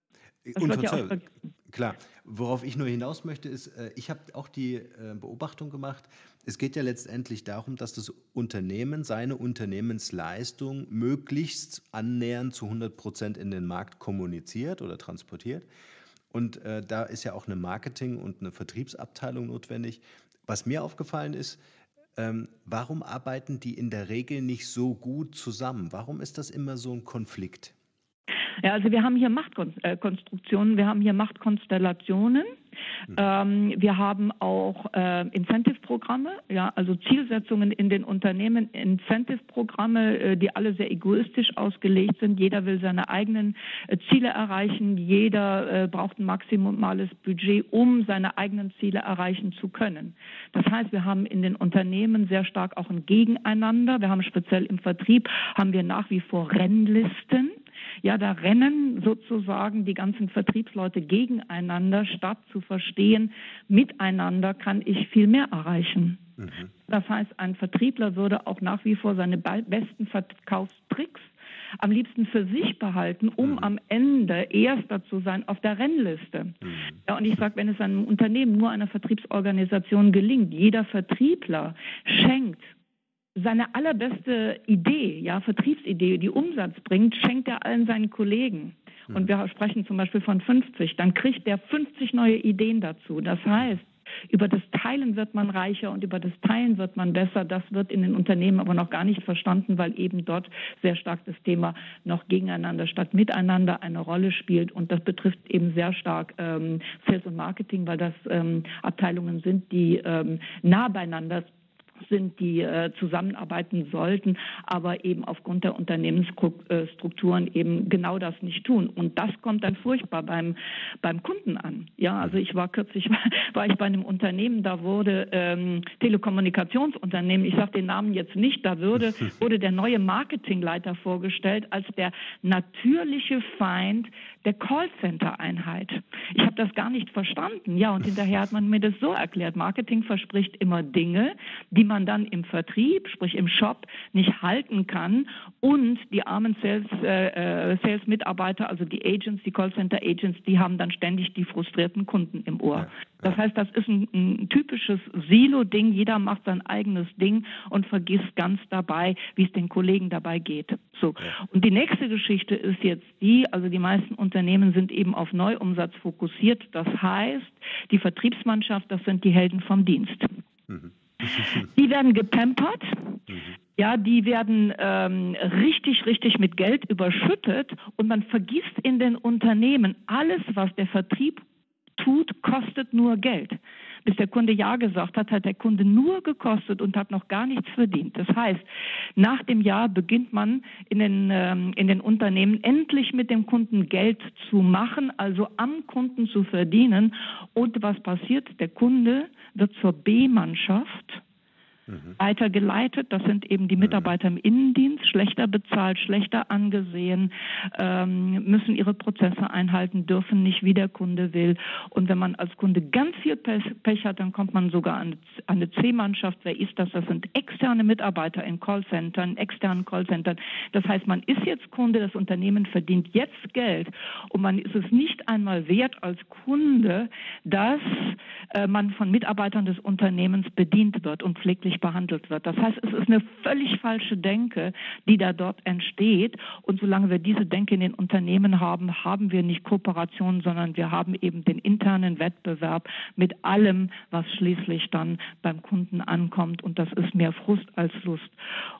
Das und von ja Service. Klar. Worauf ich nur hinaus möchte, ist, äh, ich habe auch die äh, Beobachtung gemacht, es geht ja letztendlich darum, dass das Unternehmen seine Unternehmensleistung möglichst annähernd zu hundert Prozent in den Markt kommuniziert oder transportiert. Und äh, da ist ja auch eine Marketing- und eine Vertriebsabteilung notwendig. Was mir aufgefallen ist, ähm, warum arbeiten die in der Regel nicht so gut zusammen? Warum ist das immer so ein Konflikt? Ja, also wir haben hier Machtkonstruktionen, wir haben hier Machtkonstellationen, mhm. ähm, wir haben auch äh, Incentive-Programme, ja, also Zielsetzungen in den Unternehmen, Incentive-Programme, äh, die alle sehr egoistisch ausgelegt sind. Jeder will seine eigenen äh, Ziele erreichen, jeder äh, braucht ein maximales Budget, um seine eigenen Ziele erreichen zu können. Das heißt, wir haben in den Unternehmen sehr stark auch ein Gegeneinander. Wir haben speziell im Vertrieb, haben wir nach wie vor Rennlisten. Ja, da rennen sozusagen die ganzen Vertriebsleute gegeneinander, statt zu verstehen, miteinander kann ich viel mehr erreichen. Mhm. Das heißt, ein Vertriebler würde auch nach wie vor seine besten Verkaufstricks am liebsten für sich behalten, um mhm. am Ende Erster zu sein auf der Rennliste. Mhm. Ja, und ich sage, wenn es einem Unternehmen, nur einer Vertriebsorganisation gelingt, jeder Vertriebler schenkt seine allerbeste Idee, ja, Vertriebsidee, die Umsatz bringt, schenkt er allen seinen Kollegen. Und wir sprechen zum Beispiel von fünfzig, dann kriegt der fünfzig neue Ideen dazu. Das heißt, über das Teilen wird man reicher und über das Teilen wird man besser. Das wird in den Unternehmen aber noch gar nicht verstanden, weil eben dort sehr stark das Thema noch gegeneinander statt miteinander eine Rolle spielt. Und das betrifft eben sehr stark ähm, Sales und Marketing, weil das ähm, Abteilungen sind, die ähm, nah beieinander sind, die äh, zusammenarbeiten sollten, aber eben aufgrund der Unternehmensstrukturen eben genau das nicht tun. Und das kommt dann furchtbar beim beim Kunden an. Ja, also ich war kürzlich, war ich bei einem Unternehmen, da wurde ähm, Telekommunikationsunternehmen, ich sage den Namen jetzt nicht, da wurde, wurde der neue Marketingleiter vorgestellt als der natürliche Feind der Callcenter-Einheit. Ich habe das gar nicht verstanden. Ja, und hinterher hat man mir das so erklärt. Marketing verspricht immer Dinge, die man dann im Vertrieb, sprich im Shop, nicht halten kann und die armen Sales, äh, Sales-Mitarbeiter, also die Agents, die Callcenter-Agents, die haben dann ständig die frustrierten Kunden im Ohr. Ja. Das heißt, das ist ein, ein typisches Silo-Ding. Jeder macht sein eigenes Ding und vergisst ganz dabei, wie es den Kollegen dabei geht. So. Ja. Und die nächste Geschichte ist jetzt die, also die meisten Unternehmen sind eben auf Neuumsatz fokussiert. Das heißt, die Vertriebsmannschaft, das sind die Helden vom Dienst. Mhm. Die werden gepampert. Mhm. Ja, die werden ähm, richtig, richtig mit Geld überschüttet und man vergisst in den Unternehmen, alles, was der Vertrieb tut, kostet nur Geld. Bis der Kunde Ja gesagt hat, hat der Kunde nur gekostet und hat noch gar nichts verdient. Das heißt, nach dem Jahr beginnt man in den, ähm, in den Unternehmen endlich mit dem Kunden Geld zu machen, also am Kunden zu verdienen. Und was passiert? Der Kunde wird zur B-Mannschaft Mhm. weitergeleitet. Das sind eben die Mitarbeiter im Innendienst, schlechter bezahlt, schlechter angesehen, ähm, müssen ihre Prozesse einhalten, dürfen nicht, wie der Kunde will. Und wenn man als Kunde ganz viel Pech, Pech hat, dann kommt man sogar an eine C-Mannschaft. Wer ist das? Das sind externe Mitarbeiter in Callcentern, externen Callcentern. Das heißt, man ist jetzt Kunde, das Unternehmen verdient jetzt Geld und man ist es nicht einmal wert als Kunde, dass äh, man von Mitarbeitern des Unternehmens bedient wird und pfleglich behandelt wird. Das heißt, es ist eine völlig falsche Denke, die da dort entsteht. Und solange wir diese Denke in den Unternehmen haben, haben wir nicht Kooperation, sondern wir haben eben den internen Wettbewerb mit allem, was schließlich dann beim Kunden ankommt. Und das ist mehr Frust als Lust.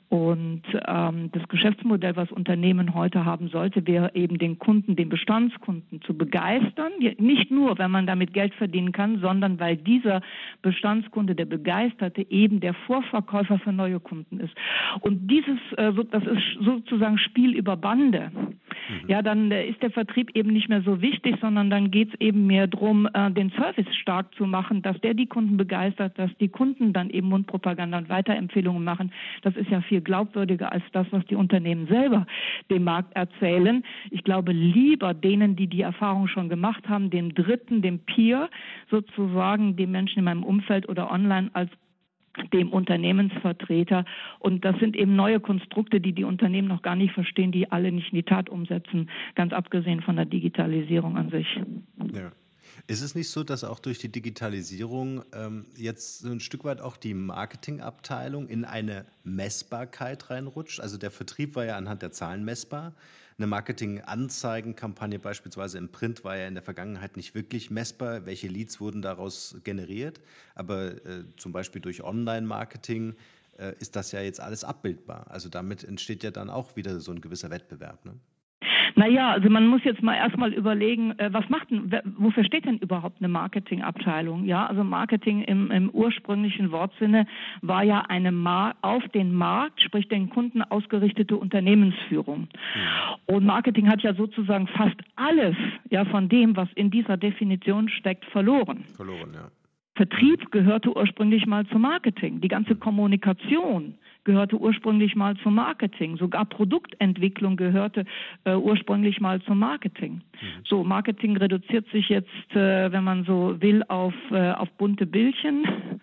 Und ähm, das Geschäftsmodell, was Unternehmen heute haben sollte, wäre eben den Kunden, den Bestandskunden zu begeistern. Nicht nur, wenn man damit Geld verdienen kann, sondern weil dieser Bestandskunde, der Begeisterte, eben der Vorverkäufer für neue Kunden ist. Und dieses, äh, so, das ist sozusagen Spiel über Bande. Mhm. Ja, dann äh, ist der Vertrieb eben nicht mehr so wichtig, sondern dann geht es eben mehr darum, äh, den Service stark zu machen, dass der die Kunden begeistert, dass die Kunden dann eben Mundpropaganda und Weiterempfehlungen machen. Das ist ja viel glaubwürdiger als das, was die Unternehmen selber dem Markt erzählen. Ich glaube lieber denen, die die Erfahrung schon gemacht haben, dem Dritten, dem Peer, sozusagen dem Menschen in meinem Umfeld oder online, als dem Unternehmensvertreter. Und das sind eben neue Konstrukte, die die Unternehmen noch gar nicht verstehen, die alle nicht in die Tat umsetzen, ganz abgesehen von der Digitalisierung an sich. Ja. Ist es nicht so, dass auch durch die Digitalisierung ähm, jetzt so ein Stück weit auch die Marketingabteilung in eine Messbarkeit reinrutscht? Also der Vertrieb war ja anhand der Zahlen messbar. Eine Marketing-Anzeigenkampagne beispielsweise im Print war ja in der Vergangenheit nicht wirklich messbar. Welche Leads wurden daraus generiert? Aber äh, zum Beispiel durch Online-Marketing äh, ist das ja jetzt alles abbildbar. Also damit entsteht ja dann auch wieder so ein gewisser Wettbewerb, ne? Naja, also man muss jetzt mal erstmal überlegen, was macht denn, wofür steht denn überhaupt eine Marketingabteilung? Ja, also Marketing im, im ursprünglichen Wortsinne war ja eine Mar- auf den Markt, sprich den Kunden ausgerichtete Unternehmensführung. Und Marketing hat ja sozusagen fast alles, ja, von dem, was in dieser Definition steckt, verloren. Verloren, ja. Vertrieb gehörte ursprünglich mal zum Marketing. Die ganze Kommunikation gehörte ursprünglich mal zum Marketing. Sogar Produktentwicklung gehörte äh, ursprünglich mal zum Marketing. Mhm. So, Marketing reduziert sich jetzt, äh, wenn man so will, auf, äh, auf bunte Bildchen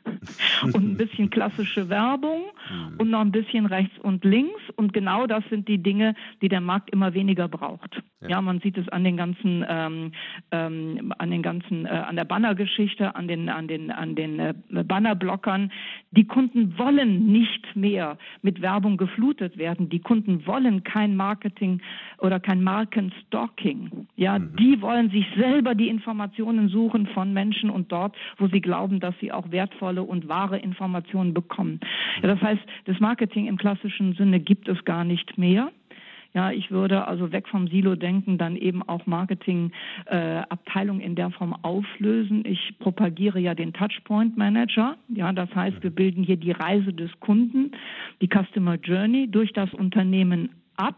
und ein bisschen klassische Werbung mhm. und noch ein bisschen rechts und links. Und genau das sind die Dinge, die der Markt immer weniger braucht. Ja, ja, man sieht es an den ganzen, ähm, ähm, an den ganzen, äh, an der Bannergeschichte, an den, an den, an den äh, Bannerblockern. Die Kunden wollen nicht mehr mit Werbung geflutet werden. Die Kunden wollen kein Marketing oder kein Markenstalking. Ja, mhm. die wollen sich selber die Informationen suchen von Menschen und dort, wo sie glauben, dass sie auch wertvolle und wahre Informationen bekommen. Ja, das heißt, das Marketing im klassischen Sinne gibt es gar nicht mehr. Ja, ich würde also weg vom Silo-Denken dann eben auch Marketing-Abteilung äh, in der Form auflösen. Ich propagiere ja den Touchpoint-Manager. Ja, das heißt, wir bilden hier die Reise des Kunden, die Customer Journey durch das Unternehmen ab.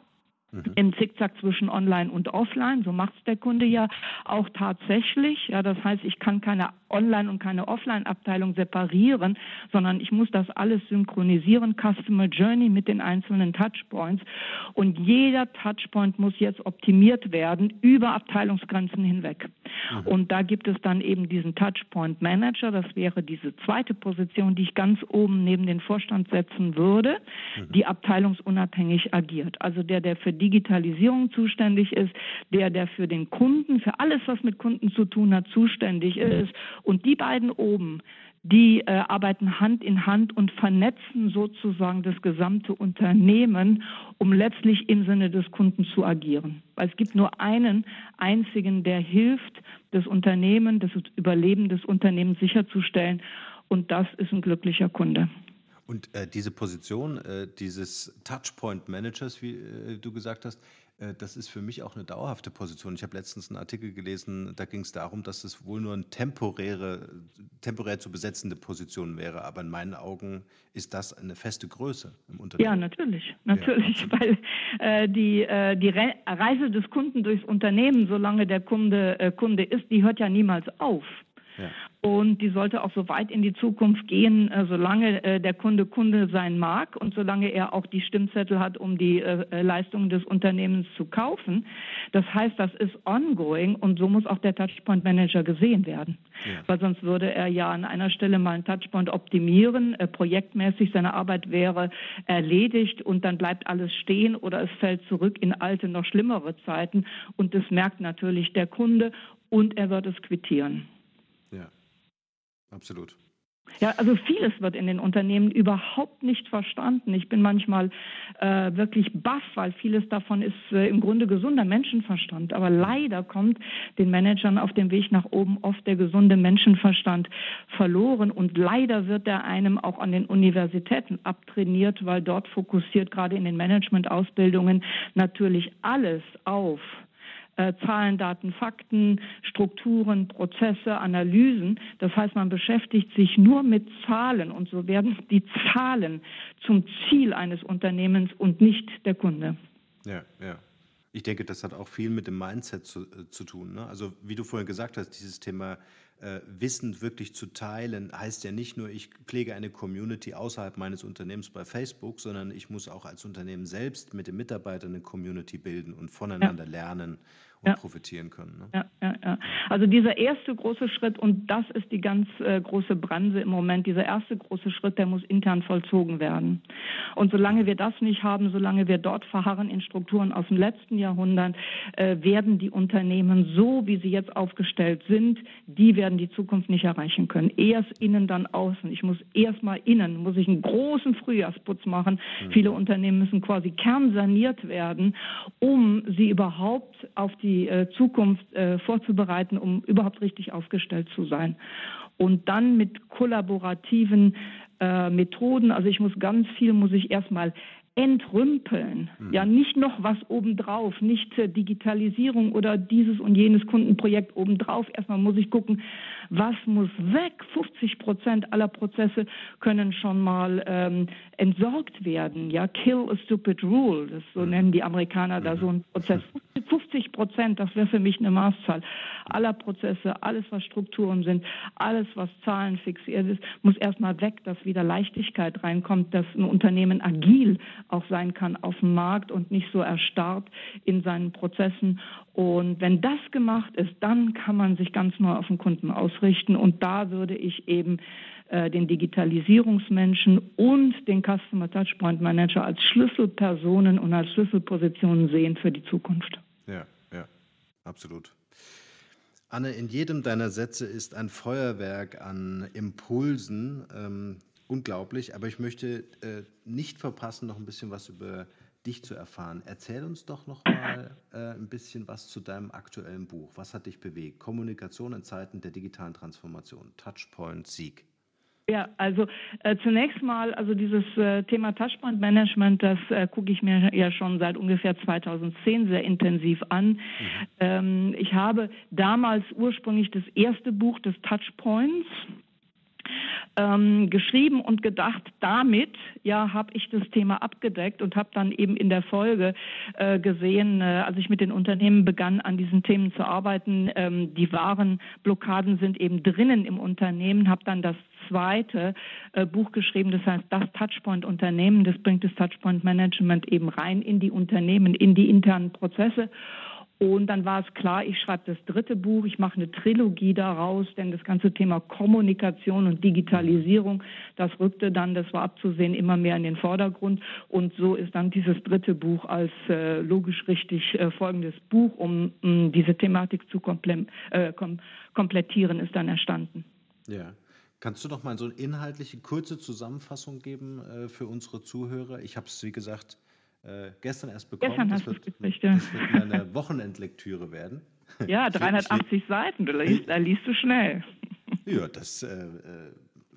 Mhm. Im Zickzack zwischen Online und Offline. So macht es der Kunde ja auch tatsächlich. Ja, das heißt, ich kann keine Online- und keine Offline-Abteilung separieren, sondern ich muss das alles synchronisieren, Customer Journey mit den einzelnen Touchpoints. Und jeder Touchpoint muss jetzt optimiert werden über Abteilungsgrenzen hinweg. Mhm. Und da gibt es dann eben diesen Touchpoint Manager. Das wäre diese zweite Position, die ich ganz oben neben den Vorstand setzen würde, mhm. die abteilungsunabhängig agiert. Also der, der für Digitalisierung zuständig ist, der, der für den Kunden, für alles, was mit Kunden zu tun hat, zuständig ist. Und die beiden oben, die äh, arbeiten Hand in Hand und vernetzen sozusagen das gesamte Unternehmen, um letztlich im Sinne des Kunden zu agieren. Weil es gibt nur einen einzigen, der hilft, das Unternehmen, das Überleben des Unternehmens sicherzustellen. Und das ist ein glücklicher Kunde. Und äh, diese Position äh, dieses Touchpoint-Managers, wie äh, du gesagt hast, äh, das ist für mich auch eine dauerhafte Position. Ich habe letztens einen Artikel gelesen, da ging es darum, dass es wohl nur eine temporäre, temporär zu besetzende Position wäre. Aber in meinen Augen ist das eine feste Größe im Unternehmen. Ja, natürlich. Natürlich, ja, weil äh, die, äh, die Re- Reise des Kunden durchs Unternehmen, solange der Kunde äh, Kunde ist, die hört ja niemals auf. Ja. Und die sollte auch so weit in die Zukunft gehen, äh, solange äh, der Kunde Kunde sein mag und solange er auch die Stimmzettel hat, um die äh, Leistungen des Unternehmens zu kaufen. Das heißt, das ist ongoing und so muss auch der Touchpoint Manager gesehen werden. Ja. Weil sonst würde er ja an einer Stelle mal einen Touchpoint optimieren, äh, projektmäßig seine Arbeit wäre erledigt und dann bleibt alles stehen oder es fällt zurück in alte, noch schlimmere Zeiten und das merkt natürlich der Kunde und er wird es quittieren. Ja, absolut. Ja, also vieles wird in den Unternehmen überhaupt nicht verstanden. Ich bin manchmal äh, wirklich baff, weil vieles davon ist äh, im Grunde gesunder Menschenverstand. Aber leider kommt den Managern auf dem Weg nach oben oft der gesunde Menschenverstand verloren. Und leider wird er einem auch an den Universitäten abtrainiert, weil dort fokussiert gerade in den Management-Ausbildungen natürlich alles auf Äh, Zahlen, Daten, Fakten, Strukturen, Prozesse, Analysen. Das heißt, man beschäftigt sich nur mit Zahlen und so werden die Zahlen zum Ziel eines Unternehmens und nicht der Kunde. Ja, ja. Ich denke, das hat auch viel mit dem Mindset zu, äh, zu tun. Ne? Also wie du vorhin gesagt hast, dieses Thema äh, Wissen wirklich zu teilen, heißt ja nicht nur, ich pflege eine Community außerhalb meines Unternehmens bei Facebook, sondern ich muss auch als Unternehmen selbst mit den Mitarbeitern eine Community bilden und voneinander ja. lernen und ja. profitieren können. Ne? Ja, ja, ja. Also dieser erste große Schritt, und das ist die ganz äh, große Bremse im Moment, dieser erste große Schritt, der muss intern vollzogen werden. Und solange wir das nicht haben, solange wir dort verharren in Strukturen aus dem letzten Jahrhundert, äh, werden die Unternehmen so, wie sie jetzt aufgestellt sind, die werden die Zukunft nicht erreichen können. Erst innen, dann außen. Ich muss erst mal innen, muss ich einen großen Frühjahrsputz machen. Mhm. Viele Unternehmen müssen quasi kernsaniert werden, um sie überhaupt auf die die äh, Zukunft äh, vorzubereiten, um überhaupt richtig aufgestellt zu sein. Und dann mit kollaborativen äh, Methoden, also ich muss ganz viel, muss ich erstmal entrümpeln, mhm. ja, nicht noch was obendrauf, nicht äh, Digitalisierung oder dieses und jenes Kundenprojekt obendrauf. Erstmal muss ich gucken, was muss weg? fünfzig Prozent aller Prozesse können schon mal ähm, entsorgt werden. Ja, kill a stupid rule, das so mhm. nennen die Amerikaner mhm. da so einen Prozess. fünfzig Prozent, das wäre für mich eine Maßzahl. Aller Prozesse, alles was Strukturen sind, alles was Zahlen fixiert ist, muss erstmal weg, dass wieder Leichtigkeit reinkommt, dass ein Unternehmen agil auch sein kann auf dem Markt und nicht so erstarrt in seinen Prozessen. Und wenn das gemacht ist, dann kann man sich ganz neu auf den Kunden ausrichten. Und da würde ich eben äh, den Digitalisierungsmenschen und den Customer Touchpoint Manager als Schlüsselpersonen und als Schlüsselpositionen sehen für die Zukunft. Ja, ja, absolut. Anne, in jedem deiner Sätze ist ein Feuerwerk an Impulsen. Ähm, unglaublich, aber ich möchte äh, nicht verpassen, noch ein bisschen was über dich zu erfahren. Erzähl uns doch noch mal äh, ein bisschen was zu deinem aktuellen Buch. Was hat dich bewegt? Kommunikation in Zeiten der digitalen Transformation. Touchpoint Sieg. Ja, also äh, zunächst mal, also dieses äh, Thema Touchpoint Management, das äh, gucke ich mir ja schon seit ungefähr zweitausendzehn sehr intensiv an. Mhm. Ähm, ich habe damals ursprünglich das erste Buch des Touchpoints ähm, geschrieben und gedacht, damit ja habe ich das Thema abgedeckt und habe dann eben in der Folge äh, gesehen, äh, als ich mit den Unternehmen begann, an diesen Themen zu arbeiten, ähm, die wahren Blockaden sind eben drinnen im Unternehmen, habe dann das zweite äh, Buch geschrieben, das heißt das Touchpoint-Unternehmen, das bringt das Touchpoint-Management eben rein in die Unternehmen, in die internen Prozesse. Und dann war es klar, ich schreibe das dritte Buch, ich mache eine Trilogie daraus, denn das ganze Thema Kommunikation und Digitalisierung, das rückte dann, das war abzusehen, immer mehr in den Vordergrund. Und so ist dann dieses dritte Buch als äh, logisch richtig äh, folgendes Buch, um mh, diese Thematik zu komple- äh, kom- komplettieren, ist dann entstanden. Ja. Kannst du noch mal so eine inhaltliche, kurze Zusammenfassung geben äh, für unsere Zuhörer? Ich habe es, wie gesagt, Äh, gestern erst bekommen. Gestern das, hast wird, gekriegt, ja. das wird meine Wochenendlektüre werden. Ja, dreihundertachtzig Seiten, da liest, da liest du schnell. Ja, das, äh, äh,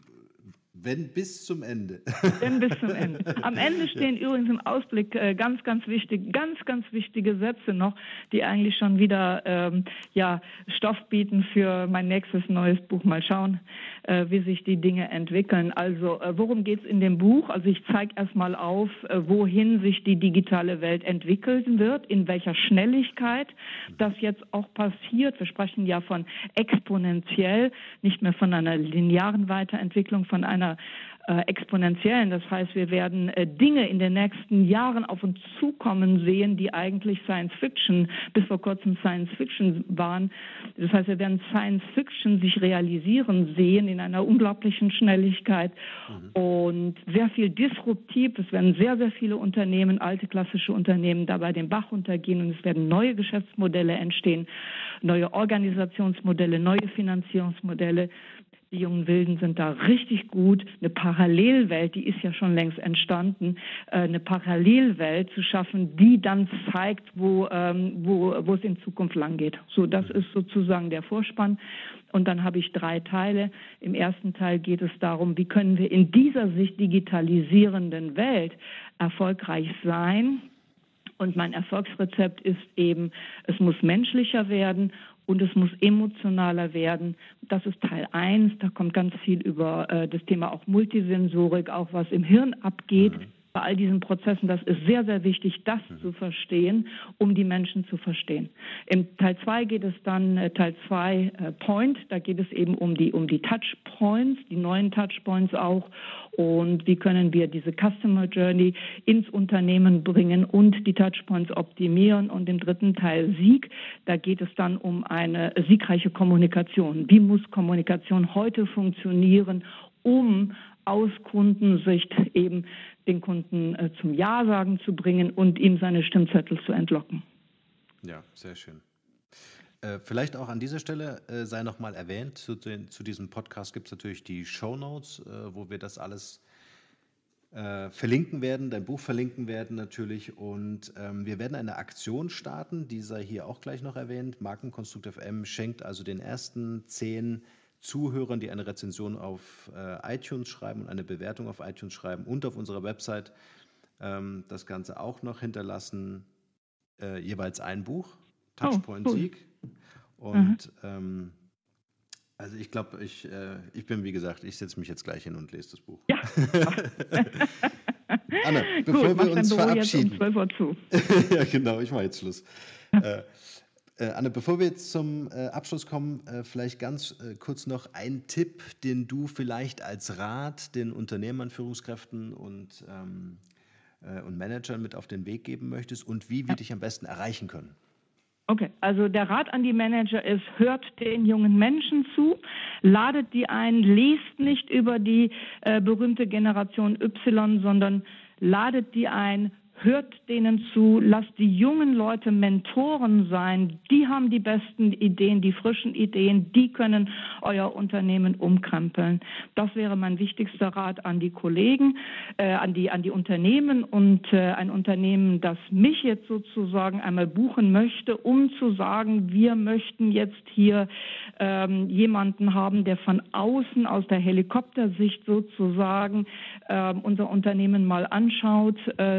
wenn bis zum Ende. Wenn bis zum Ende. Am Ende stehen ja. übrigens im Ausblick äh, ganz, ganz wichtig, ganz, ganz wichtige Sätze noch, die eigentlich schon wieder ähm, ja, Stoff bieten für mein nächstes neues Buch. Mal schauen, äh, wie sich die Dinge entwickeln. Also, äh, worum geht es in dem Buch? Also, ich zeige erstmal auf, äh, wohin sich die digitale Welt entwickeln wird, in welcher Schnelligkeit das jetzt auch passiert. Wir sprechen ja von exponentiell, nicht mehr von einer linearen Weiterentwicklung, von einer äh, exponentiellen. Das heißt, wir werden äh, Dinge in den nächsten Jahren auf uns zukommen sehen, die eigentlich Science Fiction, bis vor kurzem Science Fiction waren. Das heißt, wir werden Science Fiction sich realisieren sehen in einer unglaublichen Schnelligkeit mhm. und sehr viel disruptiv. Es werden sehr, sehr viele Unternehmen, alte klassische Unternehmen, dabei den Bach runtergehen und es werden neue Geschäftsmodelle entstehen, neue Organisationsmodelle, neue Finanzierungsmodelle. Die jungen Wilden sind da richtig gut. Eine Parallelwelt, die ist ja schon längst entstanden, eine Parallelwelt zu schaffen, die dann zeigt, wo, ähm, wo, wo es in Zukunft lang geht. So, das ist sozusagen der Vorspann. Und dann habe ich drei Teile. Im ersten Teil geht es darum, wie können wir in dieser sich digitalisierenden Welt erfolgreich sein. Und mein Erfolgsrezept ist eben, es muss menschlicher werden und es muss emotionaler werden. Das ist Teil eins. Da kommt ganz viel über äh, das Thema auch Multisensorik, auch was im Hirn abgeht. Mhm. Bei all diesen Prozessen, das ist sehr, sehr wichtig, das mhm. zu verstehen, um die Menschen zu verstehen. Im Teil zwei geht es dann, äh, Teil zwei äh, Point, da geht es eben um die, um die Touchpoints, die neuen Touchpoints auch und wie können wir diese Customer Journey ins Unternehmen bringen und die Touchpoints optimieren. Und im dritten Teil Sieg, da geht es dann um eine siegreiche Kommunikation. Wie muss Kommunikation heute funktionieren, um aus Kundensicht eben den Kunden äh, zum Ja-Sagen zu bringen und ihm seine Stimmzettel zu entlocken. Ja, sehr schön. Äh, vielleicht auch an dieser Stelle äh, sei nochmal erwähnt, zu, den, zu diesem Podcast gibt es natürlich die Shownotes, äh, wo wir das alles äh, verlinken werden, dein Buch verlinken werden natürlich und ähm, wir werden eine Aktion starten, die sei hier auch gleich noch erwähnt. Markenkonstrukt F M schenkt also den ersten zehn Zuhörern, die eine Rezension auf äh, iTunes schreiben und eine Bewertung auf iTunes schreiben und auf unserer Website ähm, das Ganze auch noch hinterlassen, äh, jeweils ein Buch, Touchpoint oh, cool. Sieg. Und mhm. ähm, also ich glaube, ich, äh, ich bin, wie gesagt, ich setze mich jetzt gleich hin und lese das Buch. Ja. Anne, bevor Gut, wir uns verabschieden. Jetzt um zwölf Uhr zu. Ja, genau, ich mache jetzt Schluss. äh, Äh, Anne, bevor wir jetzt zum äh, Abschluss kommen, äh, vielleicht ganz äh, kurz noch ein Tipp, den du vielleicht als Rat den Unternehmern, Führungskräften und, ähm, äh, und Managern mit auf den Weg geben möchtest und wie wir ja. dich am besten erreichen können. Okay, also der Rat an die Manager ist, hört den jungen Menschen zu, ladet die ein, lest nicht über die äh, berühmte Generation Y, sondern ladet die ein, hört denen zu, lasst die jungen Leute Mentoren sein. Die haben die besten Ideen, die frischen Ideen, die können euer Unternehmen umkrempeln. Das wäre mein wichtigster Rat an die Kollegen, äh, an die, an die Unternehmen und äh, ein Unternehmen, das mich jetzt sozusagen einmal buchen möchte, um zu sagen, wir möchten jetzt hier ähm, jemanden haben, der von außen, aus der Helikoptersicht sozusagen äh, unser Unternehmen mal anschaut. Ähm, wir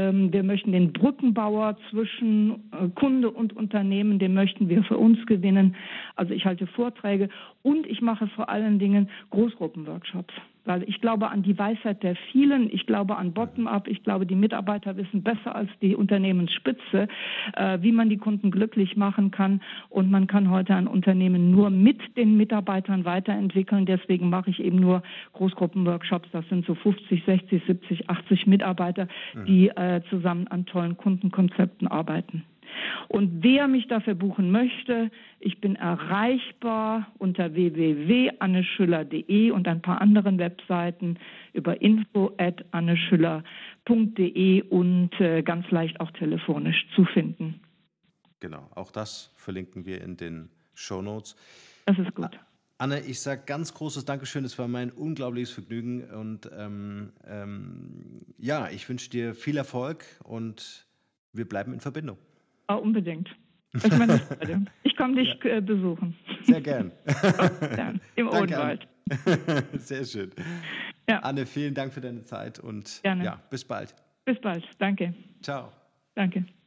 möchten den Brückenbauer zwischen äh, Kunde und Unternehmen, den möchten wir für uns gewinnen. Also ich halte Vorträge und ich mache vor allen Dingen Großgruppenworkshops. Weil ich glaube an die Weisheit der vielen, ich glaube an Bottom-up, ich glaube, die Mitarbeiter wissen besser als die Unternehmensspitze, äh, wie man die Kunden glücklich machen kann. Und man kann heute ein Unternehmen nur mit den Mitarbeitern weiterentwickeln. Deswegen mache ich eben nur Großgruppenworkshops. Das sind so fünfzig, sechzig, siebzig, achtzig Mitarbeiter, die äh, zusammen an tollen Kundenkonzepten arbeiten. Und wer mich dafür buchen möchte, ich bin erreichbar unter w w w punkt anne schüller punkt de und ein paar anderen Webseiten über info at anne schüller punkt de und äh, ganz leicht auch telefonisch zu finden. Genau, auch das verlinken wir in den Shownotes. Das ist gut. Anne, ich sage ganz großes Dankeschön, es war mein unglaubliches Vergnügen und ähm, ähm, ja, ich wünsche dir viel Erfolg und wir bleiben in Verbindung. Oh, unbedingt. Das ist meine Freude. Ich komme dich ja. äh, besuchen. Sehr gern. Ja, im Odenwald. Sehr schön. Ja. Anne, vielen Dank für deine Zeit und Gerne. ja, bis bald. Bis bald. Danke. Ciao. Danke.